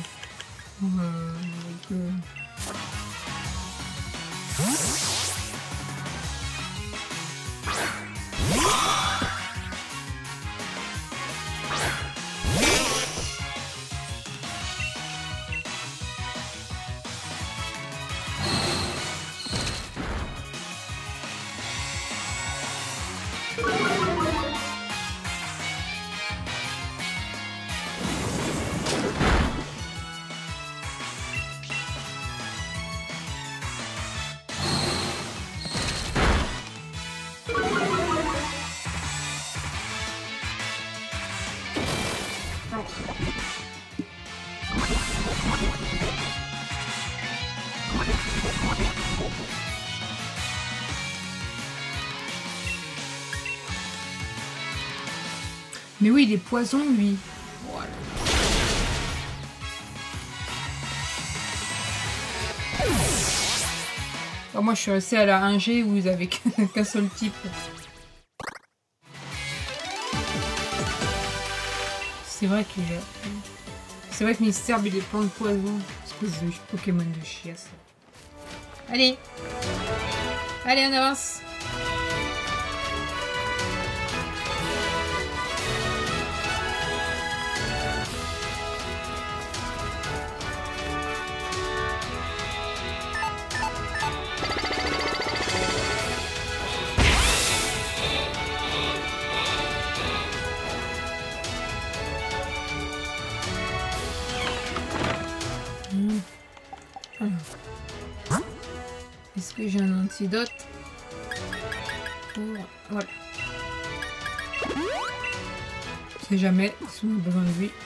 Mais oui, il est poison, lui. Voilà. Alors moi, je suis restée à la 1G où ils avaient qu'un seul type. C'est vrai que... C'est vrai que Mystère, il est plein de poison. Espèce de Pokémon de chiasse. Allez. Allez, on avance. Est-ce que j'ai un antidote pour... Voilà. Je sais jamais si on a besoin de lui.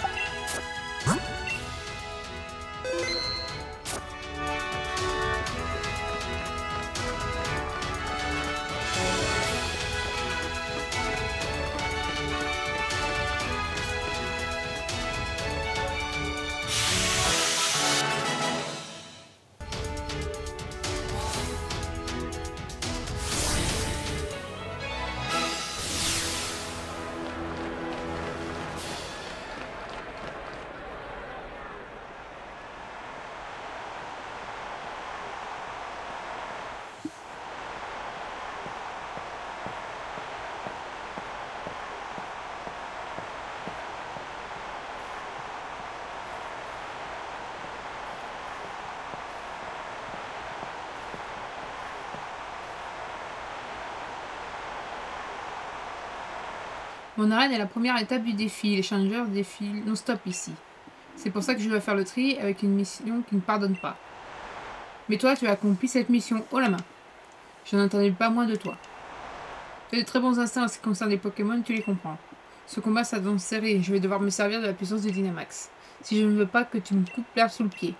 Mon arène est la première étape du défi. Les changeurs défilent non-stop ici. C'est pour ça que je dois faire le tri avec une mission qui ne pardonne pas. Mais toi, tu as accompli cette mission haut la main. Je n'en attendais pas moins de toi. Tu as de très bons instincts en ce qui concerne les Pokémon, tu les comprends. Ce combat s'annonce serré et je vais devoir me servir de la puissance de Dynamax. Si je ne veux pas que tu me coupes l'herbe sous le pied.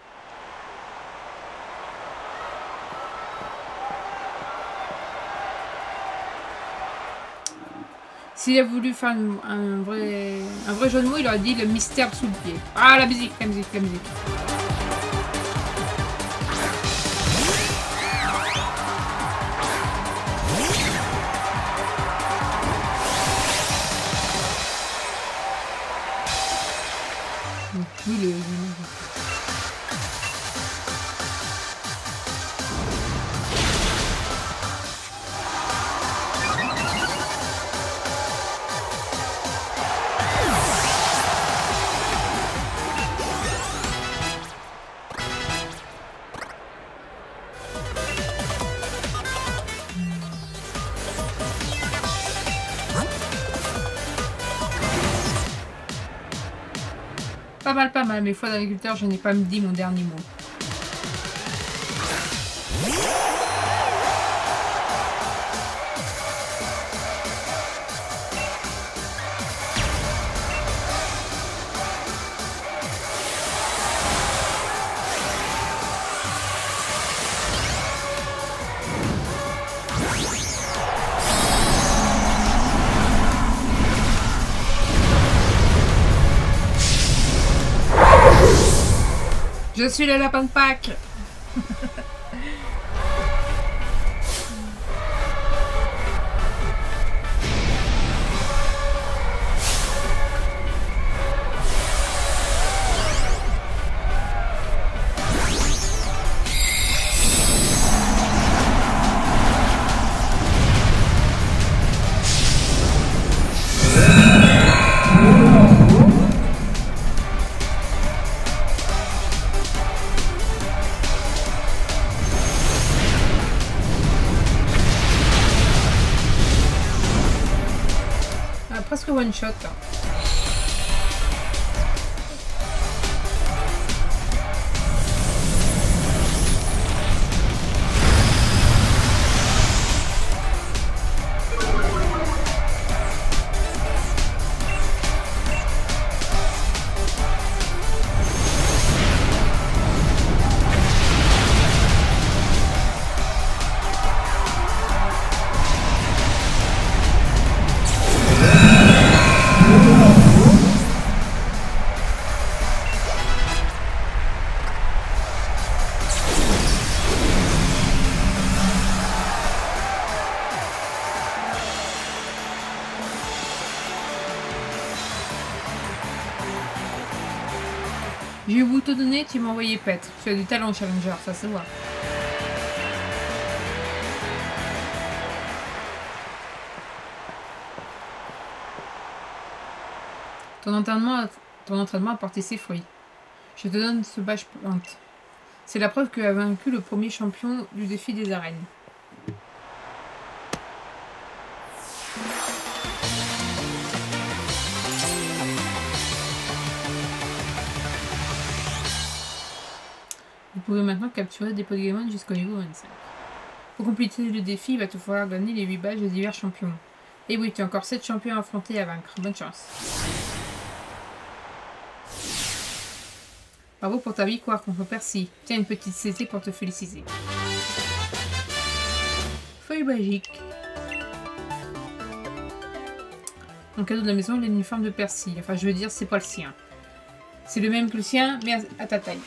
S'il a voulu faire un vrai jeu de mots, il aurait dit le mystère sous le pied. Ah, la musique, la musique, la musique. Pas mal, pas mal. Mais foi d'agriculteur, je n'ai pas dit mon dernier mot. Je suis le lapin de Pâques. Presque one shot là. J'ai eu vous te donner, tu m'as envoyé pète. Tu as du talent, Challenger, ça se voit. Ton entraînement a porté ses fruits. Je te donne ce badge plante. C'est la preuve que tu as vaincu le premier champion du défi des arènes. Vous pouvez maintenant capturer des Pokémon jusqu'au niveau 25. Pour compléter le défi, il va te falloir gagner les 8 badges de divers champions. Et oui, tu as encore 7 champions à affronter et à vaincre. Bonne chance. Bravo pour ta victoire contre Percy. Tiens une petite CT pour te féliciter. Feuille magique. En cadeau de la maison, l'uniforme de Percy. Enfin, je veux dire, c'est pas le sien. C'est le même que le sien, mais à ta taille.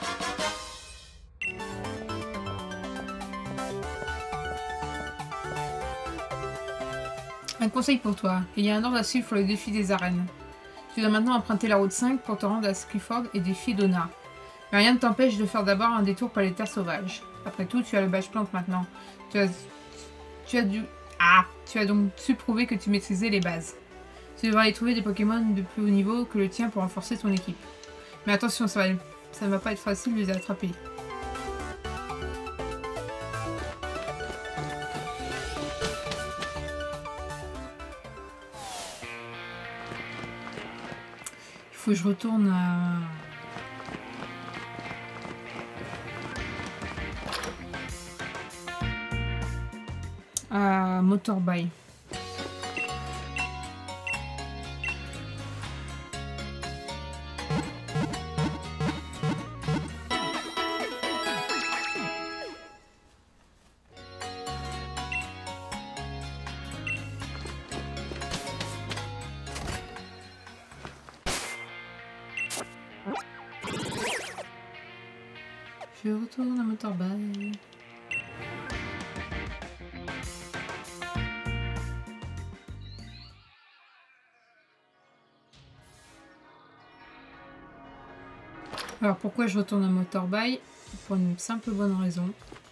Un conseil pour toi. Il y a un ordre à suivre pour le défi des arènes. Tu dois maintenant emprunter la route 5 pour te rendre à Clifford et défier Donna. Mais rien ne t'empêche de faire d'abord un détour par les terres sauvages. Après tout, tu as le badge plante maintenant. Tu as donc su prouver que tu maîtrisais les bases. Tu devras aller trouver des Pokémon de plus haut niveau que le tien pour renforcer ton équipe. Mais attention, ça ne va pas être facile de les attraper. Il faut que je retourne à Motorbay. Je retourne à Motorbay. Alors pourquoi je retourne à Motorbay? Pour une simple bonne raison.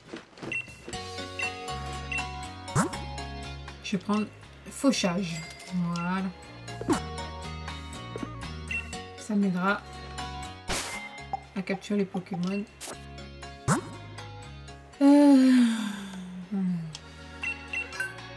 Je vais prendre fauchage. Voilà. Ça m'aidera à capturer les Pokémon.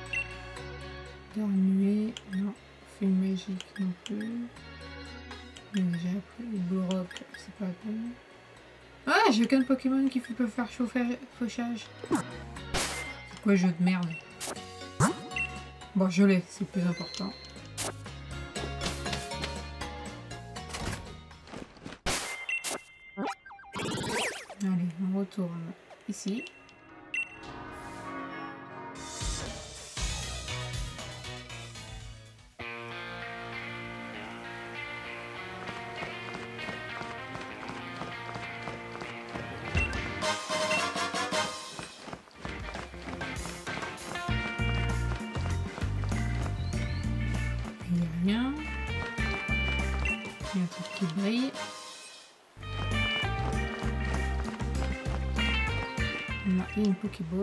Dornuer, non. Feuille magique non plus. J'ai déjà appris le Bulrock, c'est pas la peine. Ah, j'ai aucun Pokémon qui peut faire fauchage. C'est quoi jeu de merde? Bon, je l'ai, c'est le plus important. Allez, on retourne ici. Il n'y a rien. Il y a un truc qui brille. On a une Pokéball.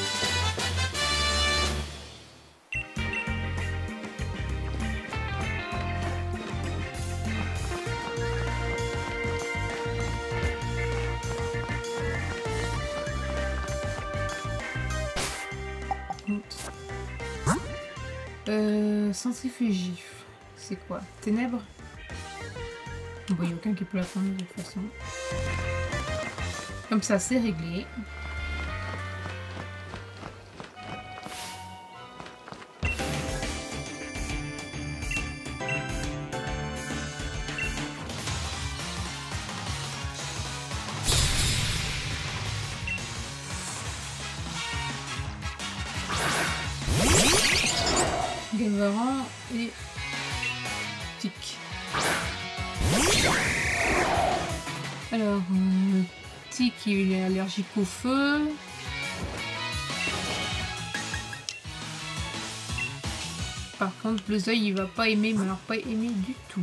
Centrifugif. C'est quoi? Ténèbres? Bon, il n'y a aucun qui peut la prendre de toute façon. Comme ça, c'est réglé. Gavaran et Tic. Alors, Tic, il est allergique au feu. Par contre, le œil, il va pas aimer, mais alors pas aimer du tout.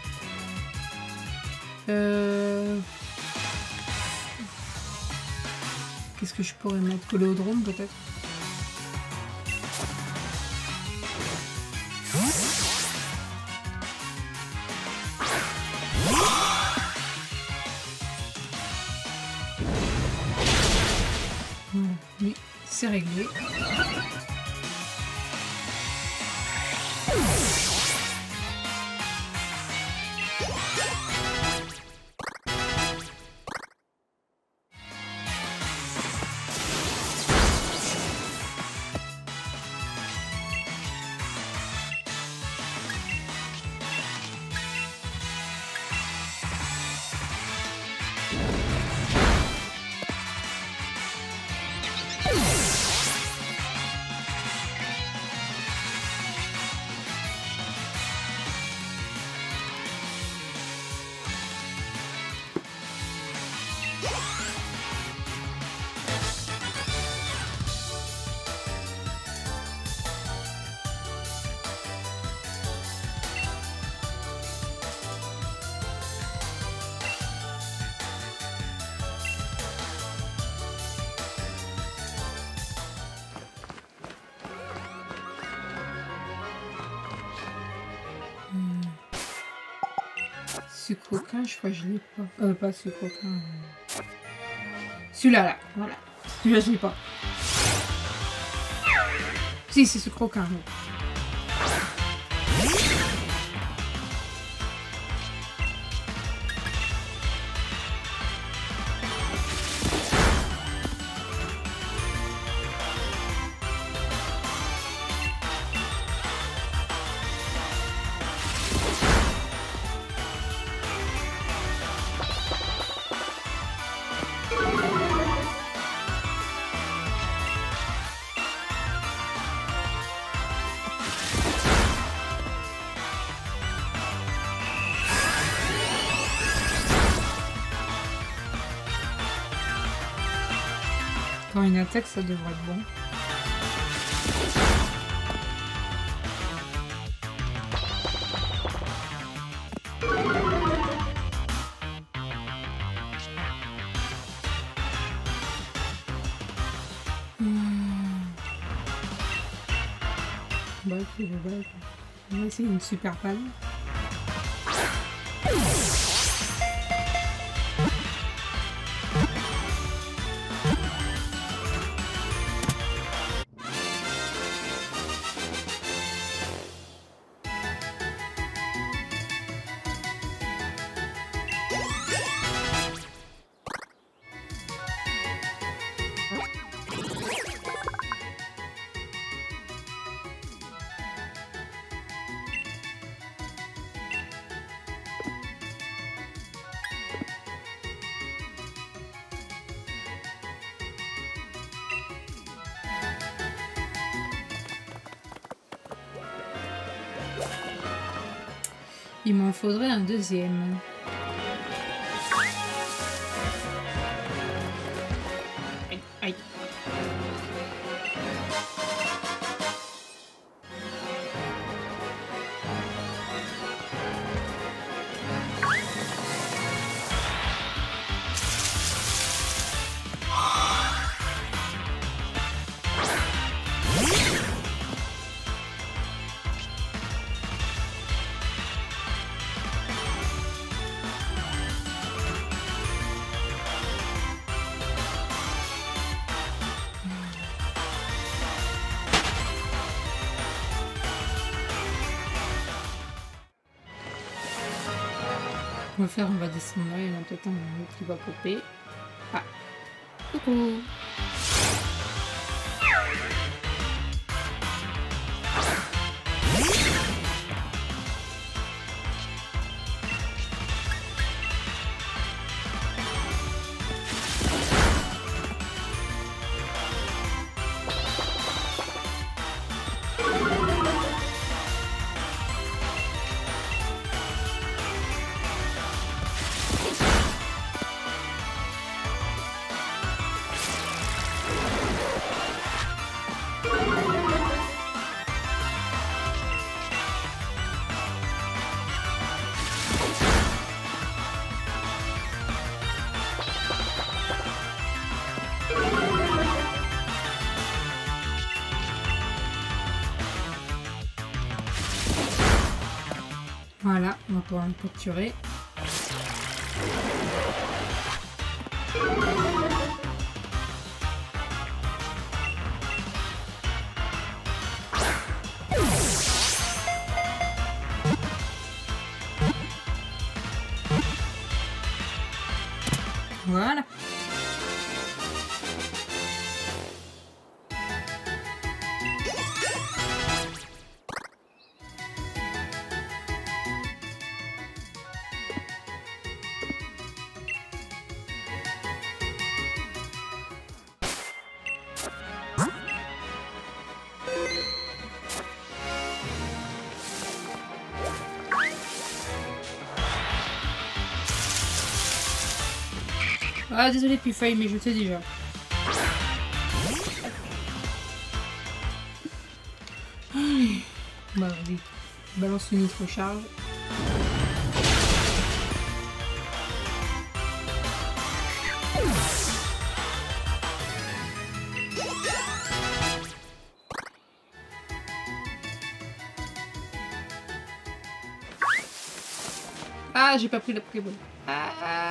Qu'est-ce que je pourrais mettre? Colodrome peut-être? Oui, c'est réglé. Sucroquin, je crois que je l'ai pas. Pas Sucroquin. Celui-là, là. Voilà. Celui-là, je l'ai pas. Si, c'est Sucroquin. Oui. Quand une attaque, ça devrait être bon. Bah, c'est vrai. On va essayer une super panne. Il m'en faudrait un deuxième. Aïe, aïe. On va descendre là, il y en a peut-être un autre qui va popper. Ah, coucou. Voilà, on va pouvoir le capturer. Voilà. Ah désolé Pifeuille, mais je sais déjà. Allez. Bah oui. Balance une autre charge. Ah, j'ai pas pris la Pokéball. Ah.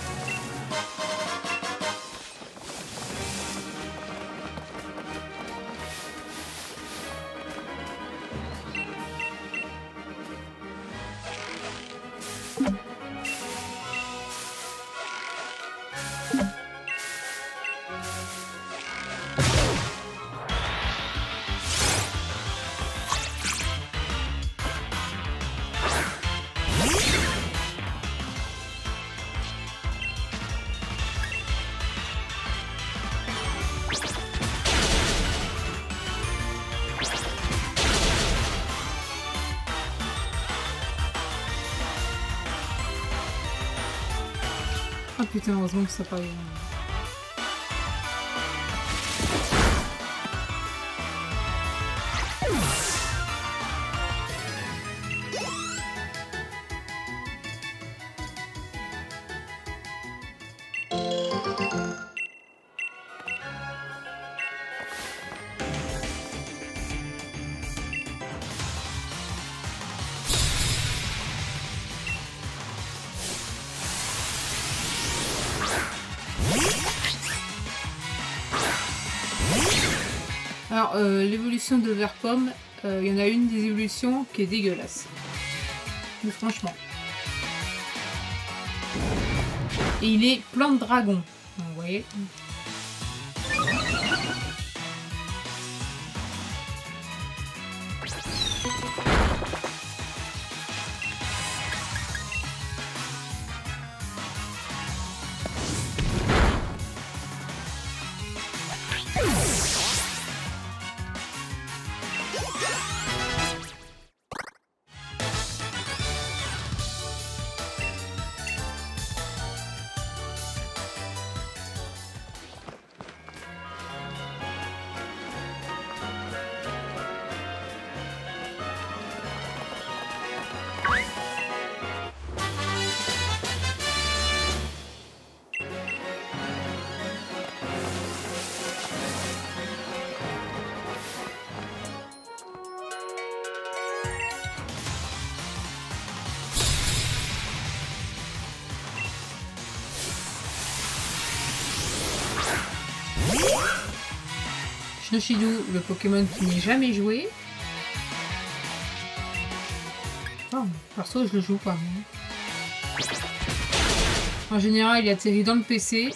Oh putain, heureusement que ça paraît. Alors, l'évolution de Verpom, il y en a une des évolutions qui est dégueulasse. Mais franchement. Et il est plein de dragons. Vous voyez. Snoshidou, le Pokémon qui n'est jamais joué. Oh, perso, je le joue pas. En général, il atterrit dans le PC.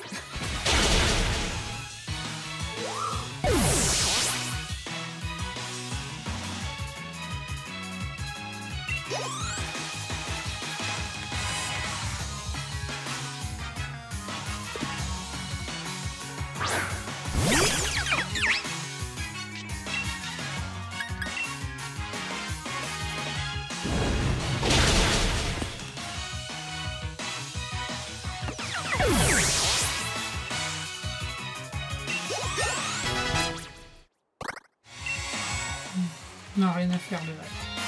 Non, rien à faire de vrai.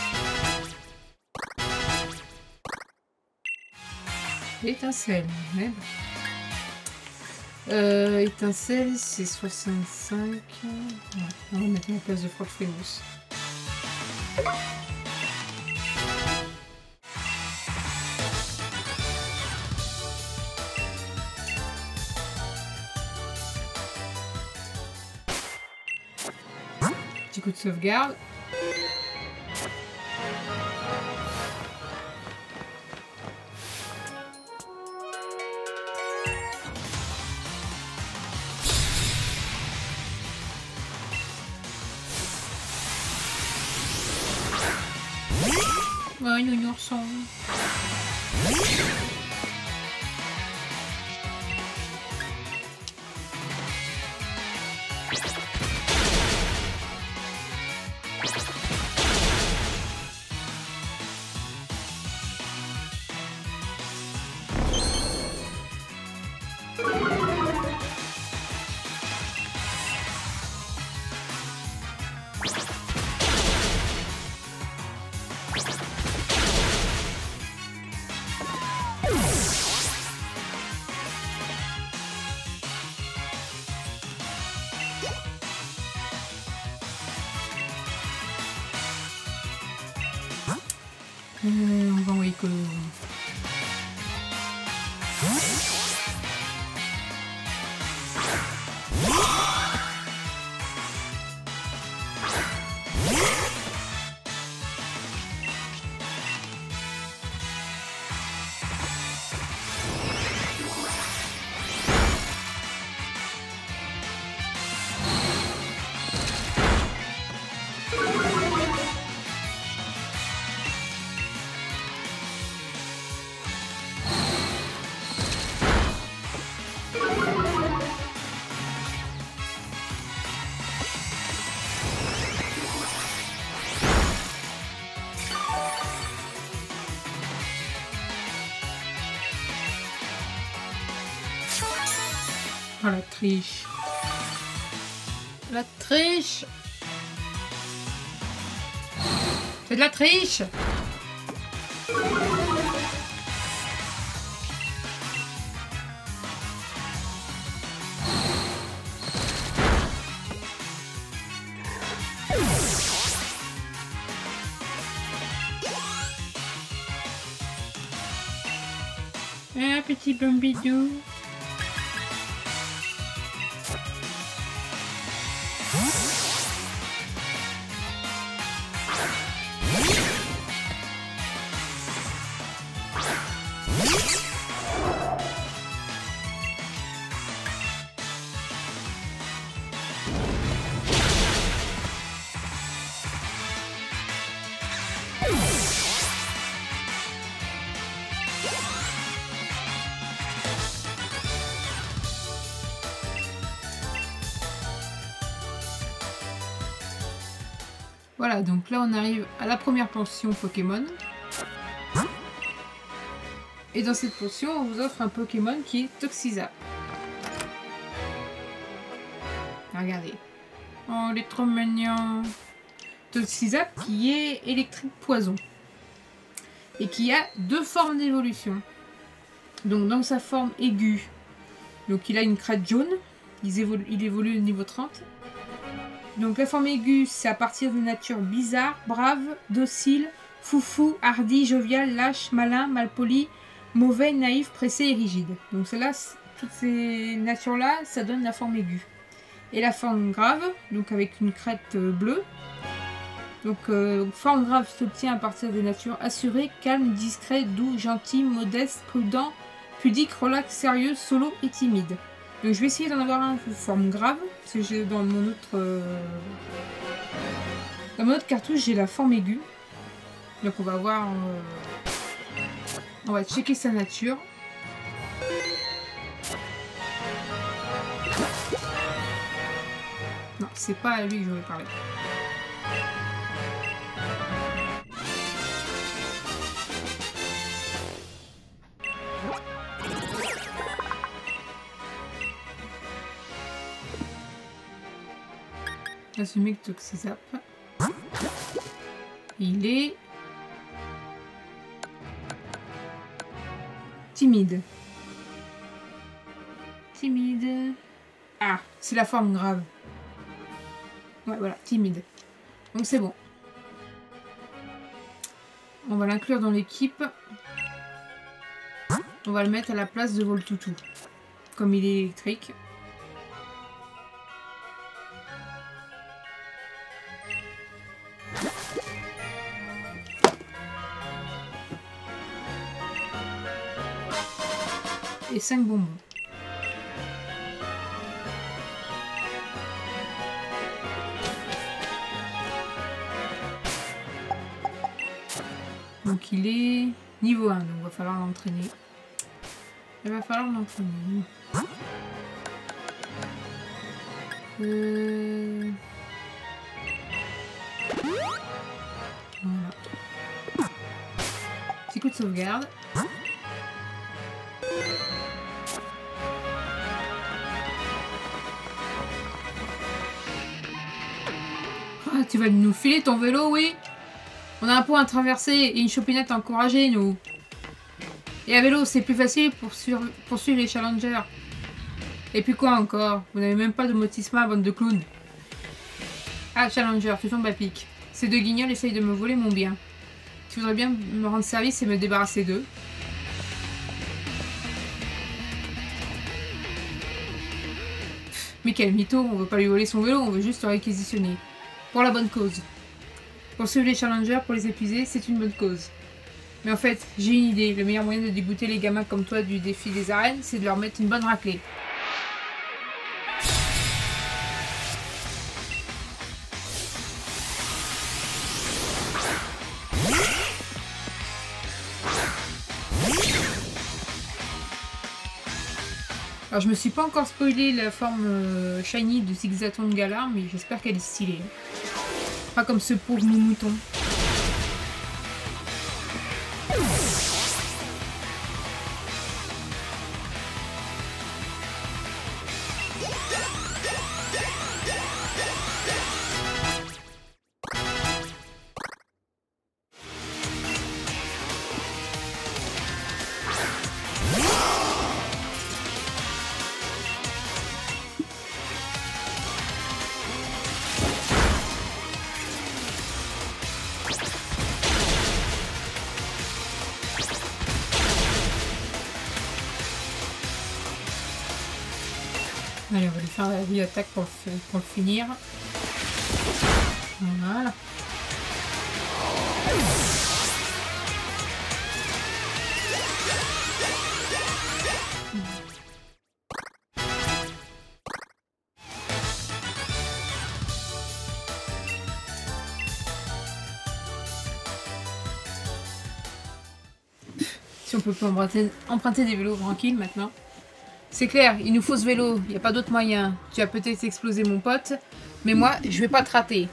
Étincelle, merde. Étincelle, c'est 65. Ouais, on va mettre la place de Froc Famous. Petit coup de sauvegarde. Ouais, nounourson. On va envoyer Colo. Oh la triche. La triche. C'est de la triche. Un petit bombidou. Voilà, donc là on arrive à la première pension Pokémon. Et dans cette pension, on vous offre un Pokémon qui est Toxisa. Regardez. Oh, il est trop mignon. Toxisa qui est électrique poison. Et qui a deux formes d'évolution. Donc dans sa forme aiguë, donc il a une crête jaune. Il évolue au niveau 30. Donc la forme aiguë, c'est à partir d'une nature bizarre, brave, docile, foufou, hardi, jovial, lâche, malin, malpoli, mauvais, naïf, pressé et rigide. Donc celle-là, toutes ces natures-là, ça donne la forme aiguë. Et la forme grave, donc avec une crête bleue. Donc, forme grave s'obtient à partir des natures assurées, calme, discret, doux, gentil, modeste, prudent, pudique, relax, sérieux, solo et timide. Donc je vais essayer d'en avoir un sous forme grave, parce que j'ai dans mon autre cartouche, j'ai la forme aiguë. Donc on va voir, on va checker sa nature. Non, c'est pas à lui que je vais parler. Là, ce mec Toxizap. Il est timide. Timide. Ah, c'est la forme grave. Ouais, voilà, timide. Donc c'est bon. On va l'inclure dans l'équipe. On va le mettre à la place de Voltoutou. Comme il est électrique. Et 5 bonbons. Donc il est niveau 1, donc il va falloir l'entraîner. Il va falloir l'entraîner. Voilà. Petit coup de sauvegarde. Ah, tu vas nous filer ton vélo, oui? On a un pont à traverser et une chopinette à encourager, nous. Et à vélo, c'est plus facile pour poursuivre les challengers. Et puis quoi encore? Vous n'avez même pas de motisma, bande de clowns. Ah, challenger, tu tombes à pic. Ces deux guignols essayent de me voler mon bien. Tu voudrais bien me rendre service et me débarrasser d'eux. Mais quel mytho, on veut pas lui voler son vélo, on veut juste le réquisitionner. Pour la bonne cause. Poursuivre les challengers pour les épuiser, c'est une bonne cause. Mais en fait, j'ai une idée. Le meilleur moyen de dégoûter les gamins comme toi du défi des arènes, c'est de leur mettre une bonne raclée. Alors je me suis pas encore spoilé la forme shiny de Zigzaton de Galar, mais j'espère qu'elle est stylée. Pas comme ce pauvre mouton. Allez, on va lui faire la vie attaque pour le finir. Voilà. Si on peut pas emprunter des vélos tranquilles maintenant. C'est clair, il nous faut ce vélo, il n'y a pas d'autre moyen. Tu as peut-être explosé mon pote, mais moi, je vais pas te rater.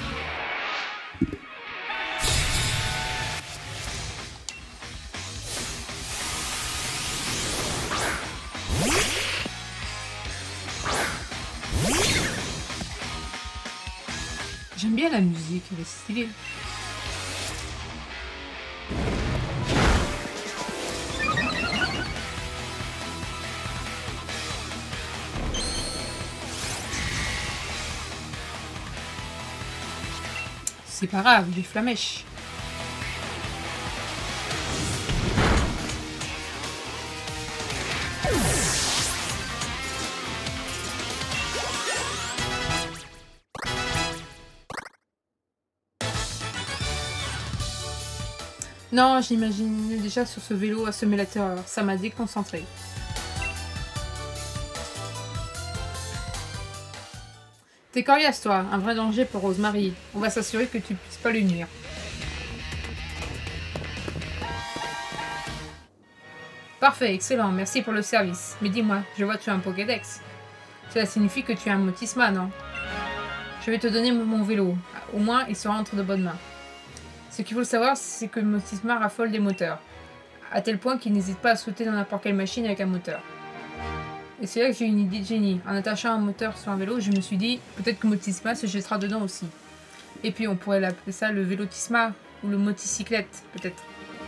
J'aime bien la musique, elle est stylée. C'est pas grave, j'ai flamèche. Non, j'imaginais déjà sur ce vélo à semer la terreur. Ça m'a déconcentré. T'es coriace, toi. Un vrai danger pour Rosemary. On va s'assurer que tu puisses pas lui nuire. Parfait, excellent. Merci pour le service. Mais dis-moi, je vois que tu as un Pokédex. Cela signifie que tu es un Motisma, non? Je vais te donner mon vélo. Au moins, il sera entre de bonnes mains. Ce qu'il faut savoir, c'est que Motisma raffole des moteurs. À tel point qu'il n'hésite pas à sauter dans n'importe quelle machine avec un moteur. Et c'est là que j'ai une idée de génie. En attachant un moteur sur un vélo, je me suis dit, peut-être que Motisma se jettera dedans aussi. Et puis on pourrait l'appeler ça le vélotisma, ou le moticyclette, peut-être.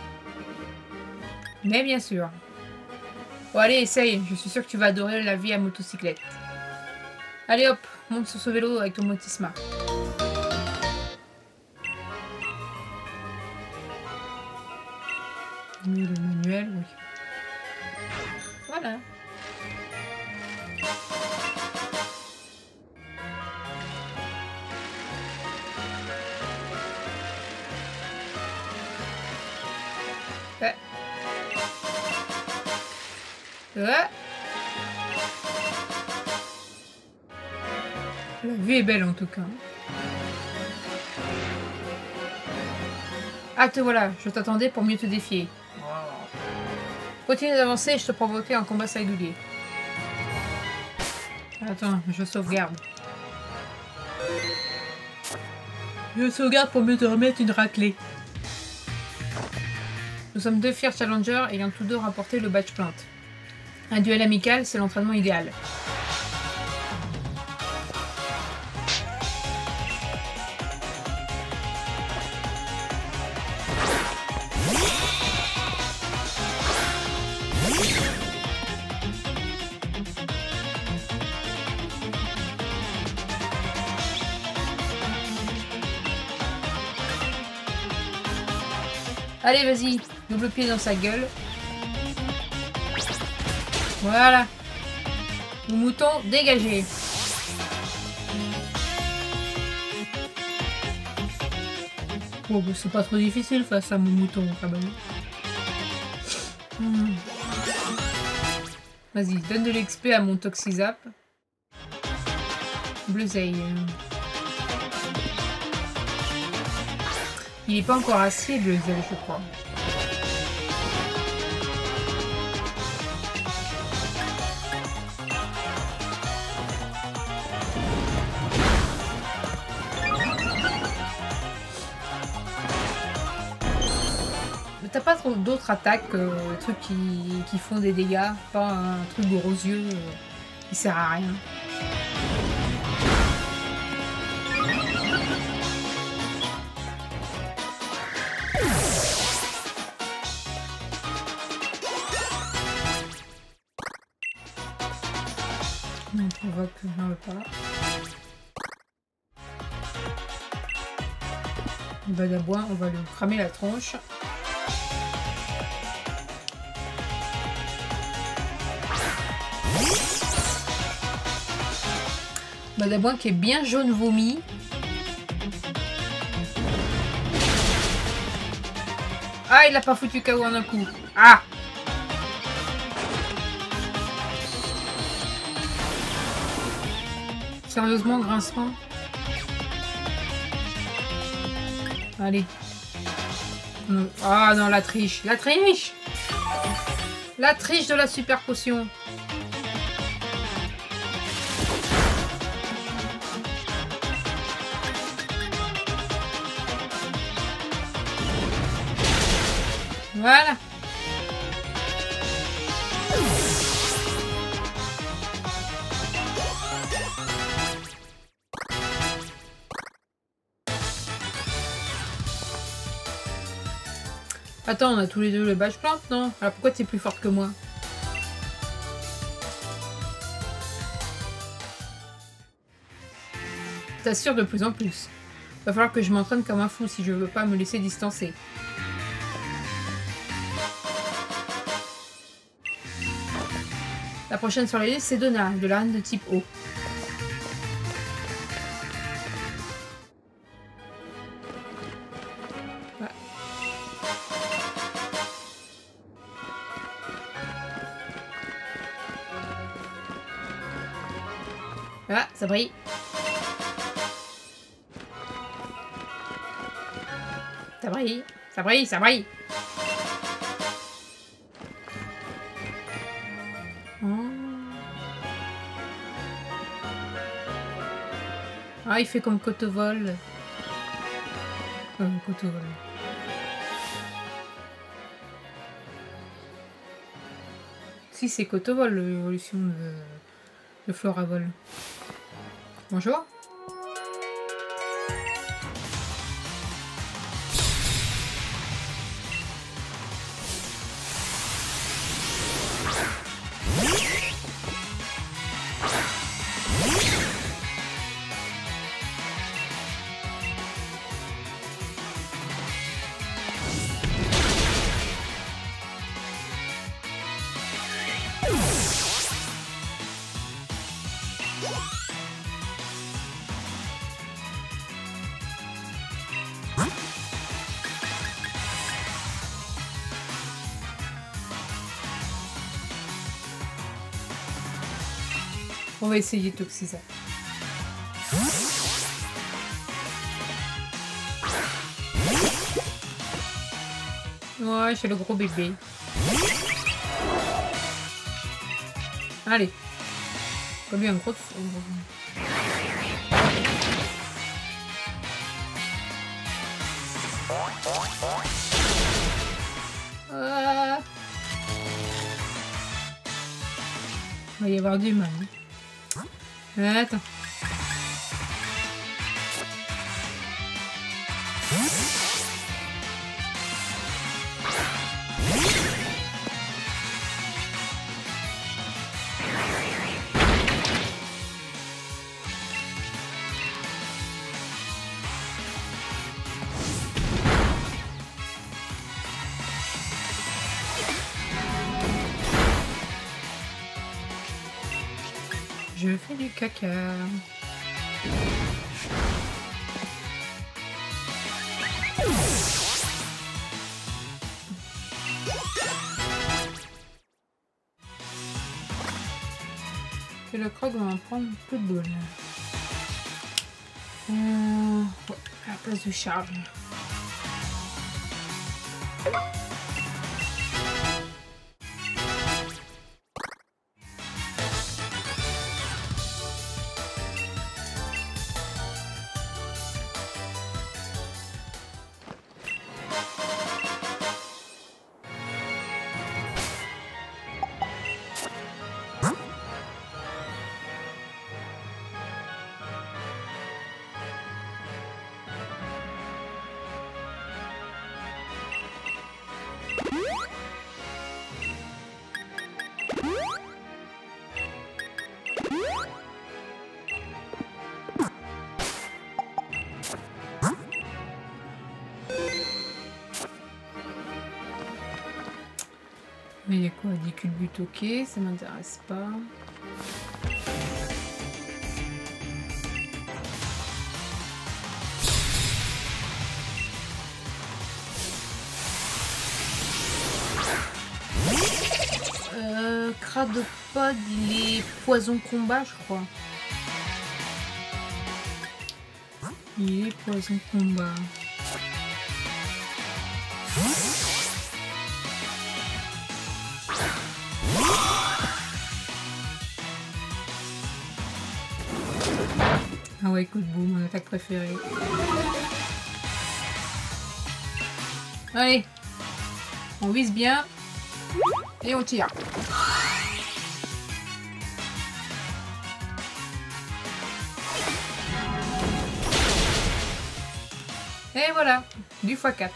Mais bien sûr. Bon allez, essaye, je suis sûre que tu vas adorer la vie à motocyclette. Allez hop, monte sur ce vélo avec ton motisma. Le manuel, oui. Voilà. Ouais. Ouais. La vue est belle en tout cas. Ah te voilà, je t'attendais pour mieux te défier. Continue d'avancer et je te provoquerai un combat singulier. Attends, je sauvegarde. Je sauvegarde pour mieux te remettre une raclée. Nous sommes deux fiers challengers ayant tous deux remporté le badge plante. Un duel amical, c'est l'entraînement idéal. Allez, vas-y, double pied dans sa gueule. Voilà. Le mouton dégagé. Oh, bah, c'est pas trop difficile face à mon mouton, quand même. Vas-y, donne de l'XP à mon Toxizap. Bleuseille. Il est pas encore assez, Bleuseille, je crois. T'as pas trop d'autres attaques, trucs qui font des dégâts, pas un truc gros yeux qui sert à rien. Non, on voit que j'en veux pas. Badaboin, on va lui cramer la tronche. Badaboin qui est bien jaune vomi. Ah, il a pas foutu KO en un coup. Ah! Sérieusement, grincement. Allez. Ah non, la triche. La triche! La triche de la super potion. Voilà. Attends, on a tous les deux le badge plante, non? Alors pourquoi tu es plus forte que moi? T'assures de plus en plus. Va falloir que je m'entraîne comme un fou si je veux pas me laisser distancer. La prochaine sur la liste, c'est Donna, de la reine de type eau. Ouais. Ah, ça brille. Ça brille, ça brille, ça brille. Oh. Ah, il fait comme Cotovol. Cotovol. Si, c'est Cotovol, l'évolution de Floravol. Bonjour. On va essayer Toxisa. Ouais, c'est le gros bébé. Allez. Comme lui un gros... Ah. Il va y avoir du mal. Attends. Je fais du caca. Et le croc va en prendre un peu de bol. Ouais, à la place de charge. Mais il y a quoi? Dit culbute, ok, ça m'intéresse pas. Cradopod, il est poison combat, je crois. Il est poison combat. Ah ouais, coup de boum, mon attaque préférée. Allez, on vise bien et on tire. Et voilà, du x4.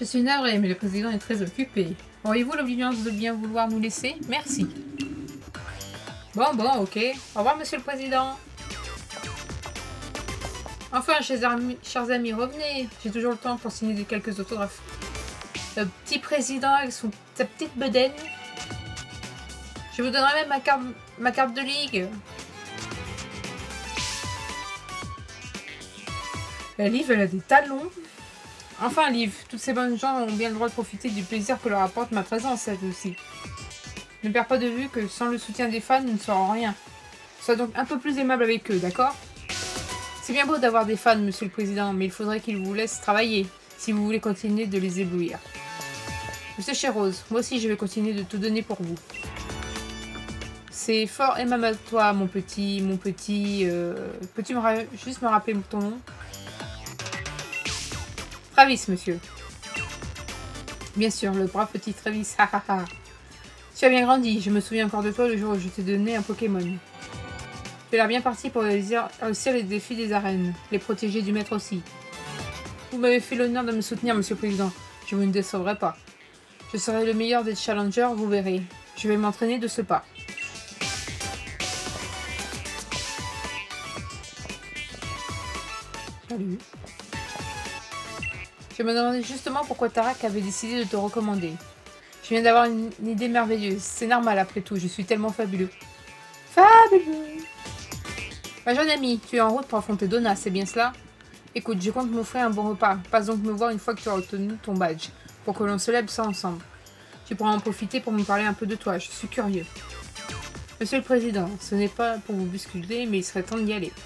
Je suis navrée, mais le président est très occupé. Auriez-vous l'obligeance de bien vouloir nous laisser? Merci. Bon, ok. Au revoir, monsieur le président. Enfin, chers amis, revenez. J'ai toujours le temps pour signer quelques autographes. Le petit président avec sa petite bedaine. Je vous donnerai même ma carte de ligue. La Liv, elle a des talons. Enfin, Liv, toutes ces bonnes gens ont bien le droit de profiter du plaisir que leur apporte ma présence, elle aussi. Ne perds pas de vue que sans le soutien des fans, nous ne serons rien. Sois donc un peu plus aimable avec eux, d'accord? C'est bien beau d'avoir des fans, monsieur le président, mais il faudrait qu'ils vous laissent travailler, si vous voulez continuer de les éblouir. Monsieur Chérose, moi aussi je vais continuer de tout donner pour vous. C'est fort aimable à toi, mon petit... Peux-tu juste me rappeler ton nom? Travis, monsieur. Bien sûr, le brave petit Travis, hahaha. Tu as bien grandi, je me souviens encore de toi le jour où je t'ai donné un Pokémon. Tu as l'air bien parti pour réussir les défis des arènes, les protéger du maître aussi. Vous m'avez fait l'honneur de me soutenir, monsieur le président. Je vous ne décevrai pas. Je serai le meilleur des challengers, vous verrez. Je vais m'entraîner de ce pas. Salut. Je me demandais justement pourquoi Tarak avait décidé de te recommander. Je viens d'avoir une idée merveilleuse. C'est normal après tout, je suis tellement fabuleux. Fabuleux! Ma jeune amie, tu es en route pour affronter Donna, c'est bien cela? Écoute, je compte m'offrir un bon repas. Passe donc me voir une fois que tu auras obtenu ton badge, pour que l'on célèbre ça ensemble. Tu pourras en profiter pour me parler un peu de toi, je suis curieux. Monsieur le Président, ce n'est pas pour vous bousculer, mais il serait temps d'y aller.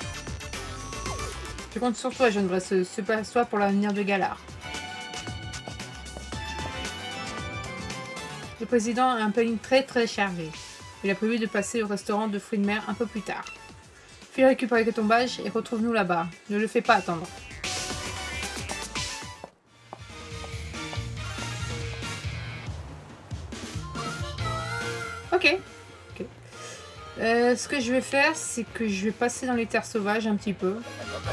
Je compte sur toi, jeune dresseuse. Se passe-toi pour l'avenir de Galar. Le président a un planning très chargé. Il a prévu de passer au restaurant de fruits de mer un peu plus tard. File récupérer ton badge et retrouve-nous là-bas. Ne le fais pas attendre. Ok. Ce que je vais faire, c'est que je vais passer dans les terres sauvages un petit peu.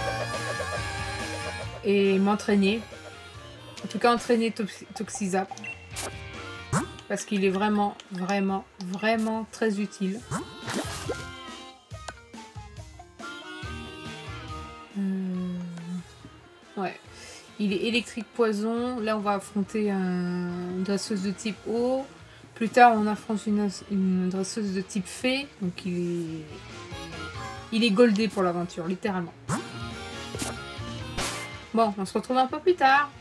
Et m'entraîner. En tout cas, entraîner Toxizap. Parce qu'il est vraiment très utile. Ouais. Il est électrique poison. Là, on va affronter une dresseuse de type eau. Plus tard, on affronte une dresseuse de type fée. Donc, il est goldé pour l'aventure, littéralement. Bon, on se retrouve un peu plus tard.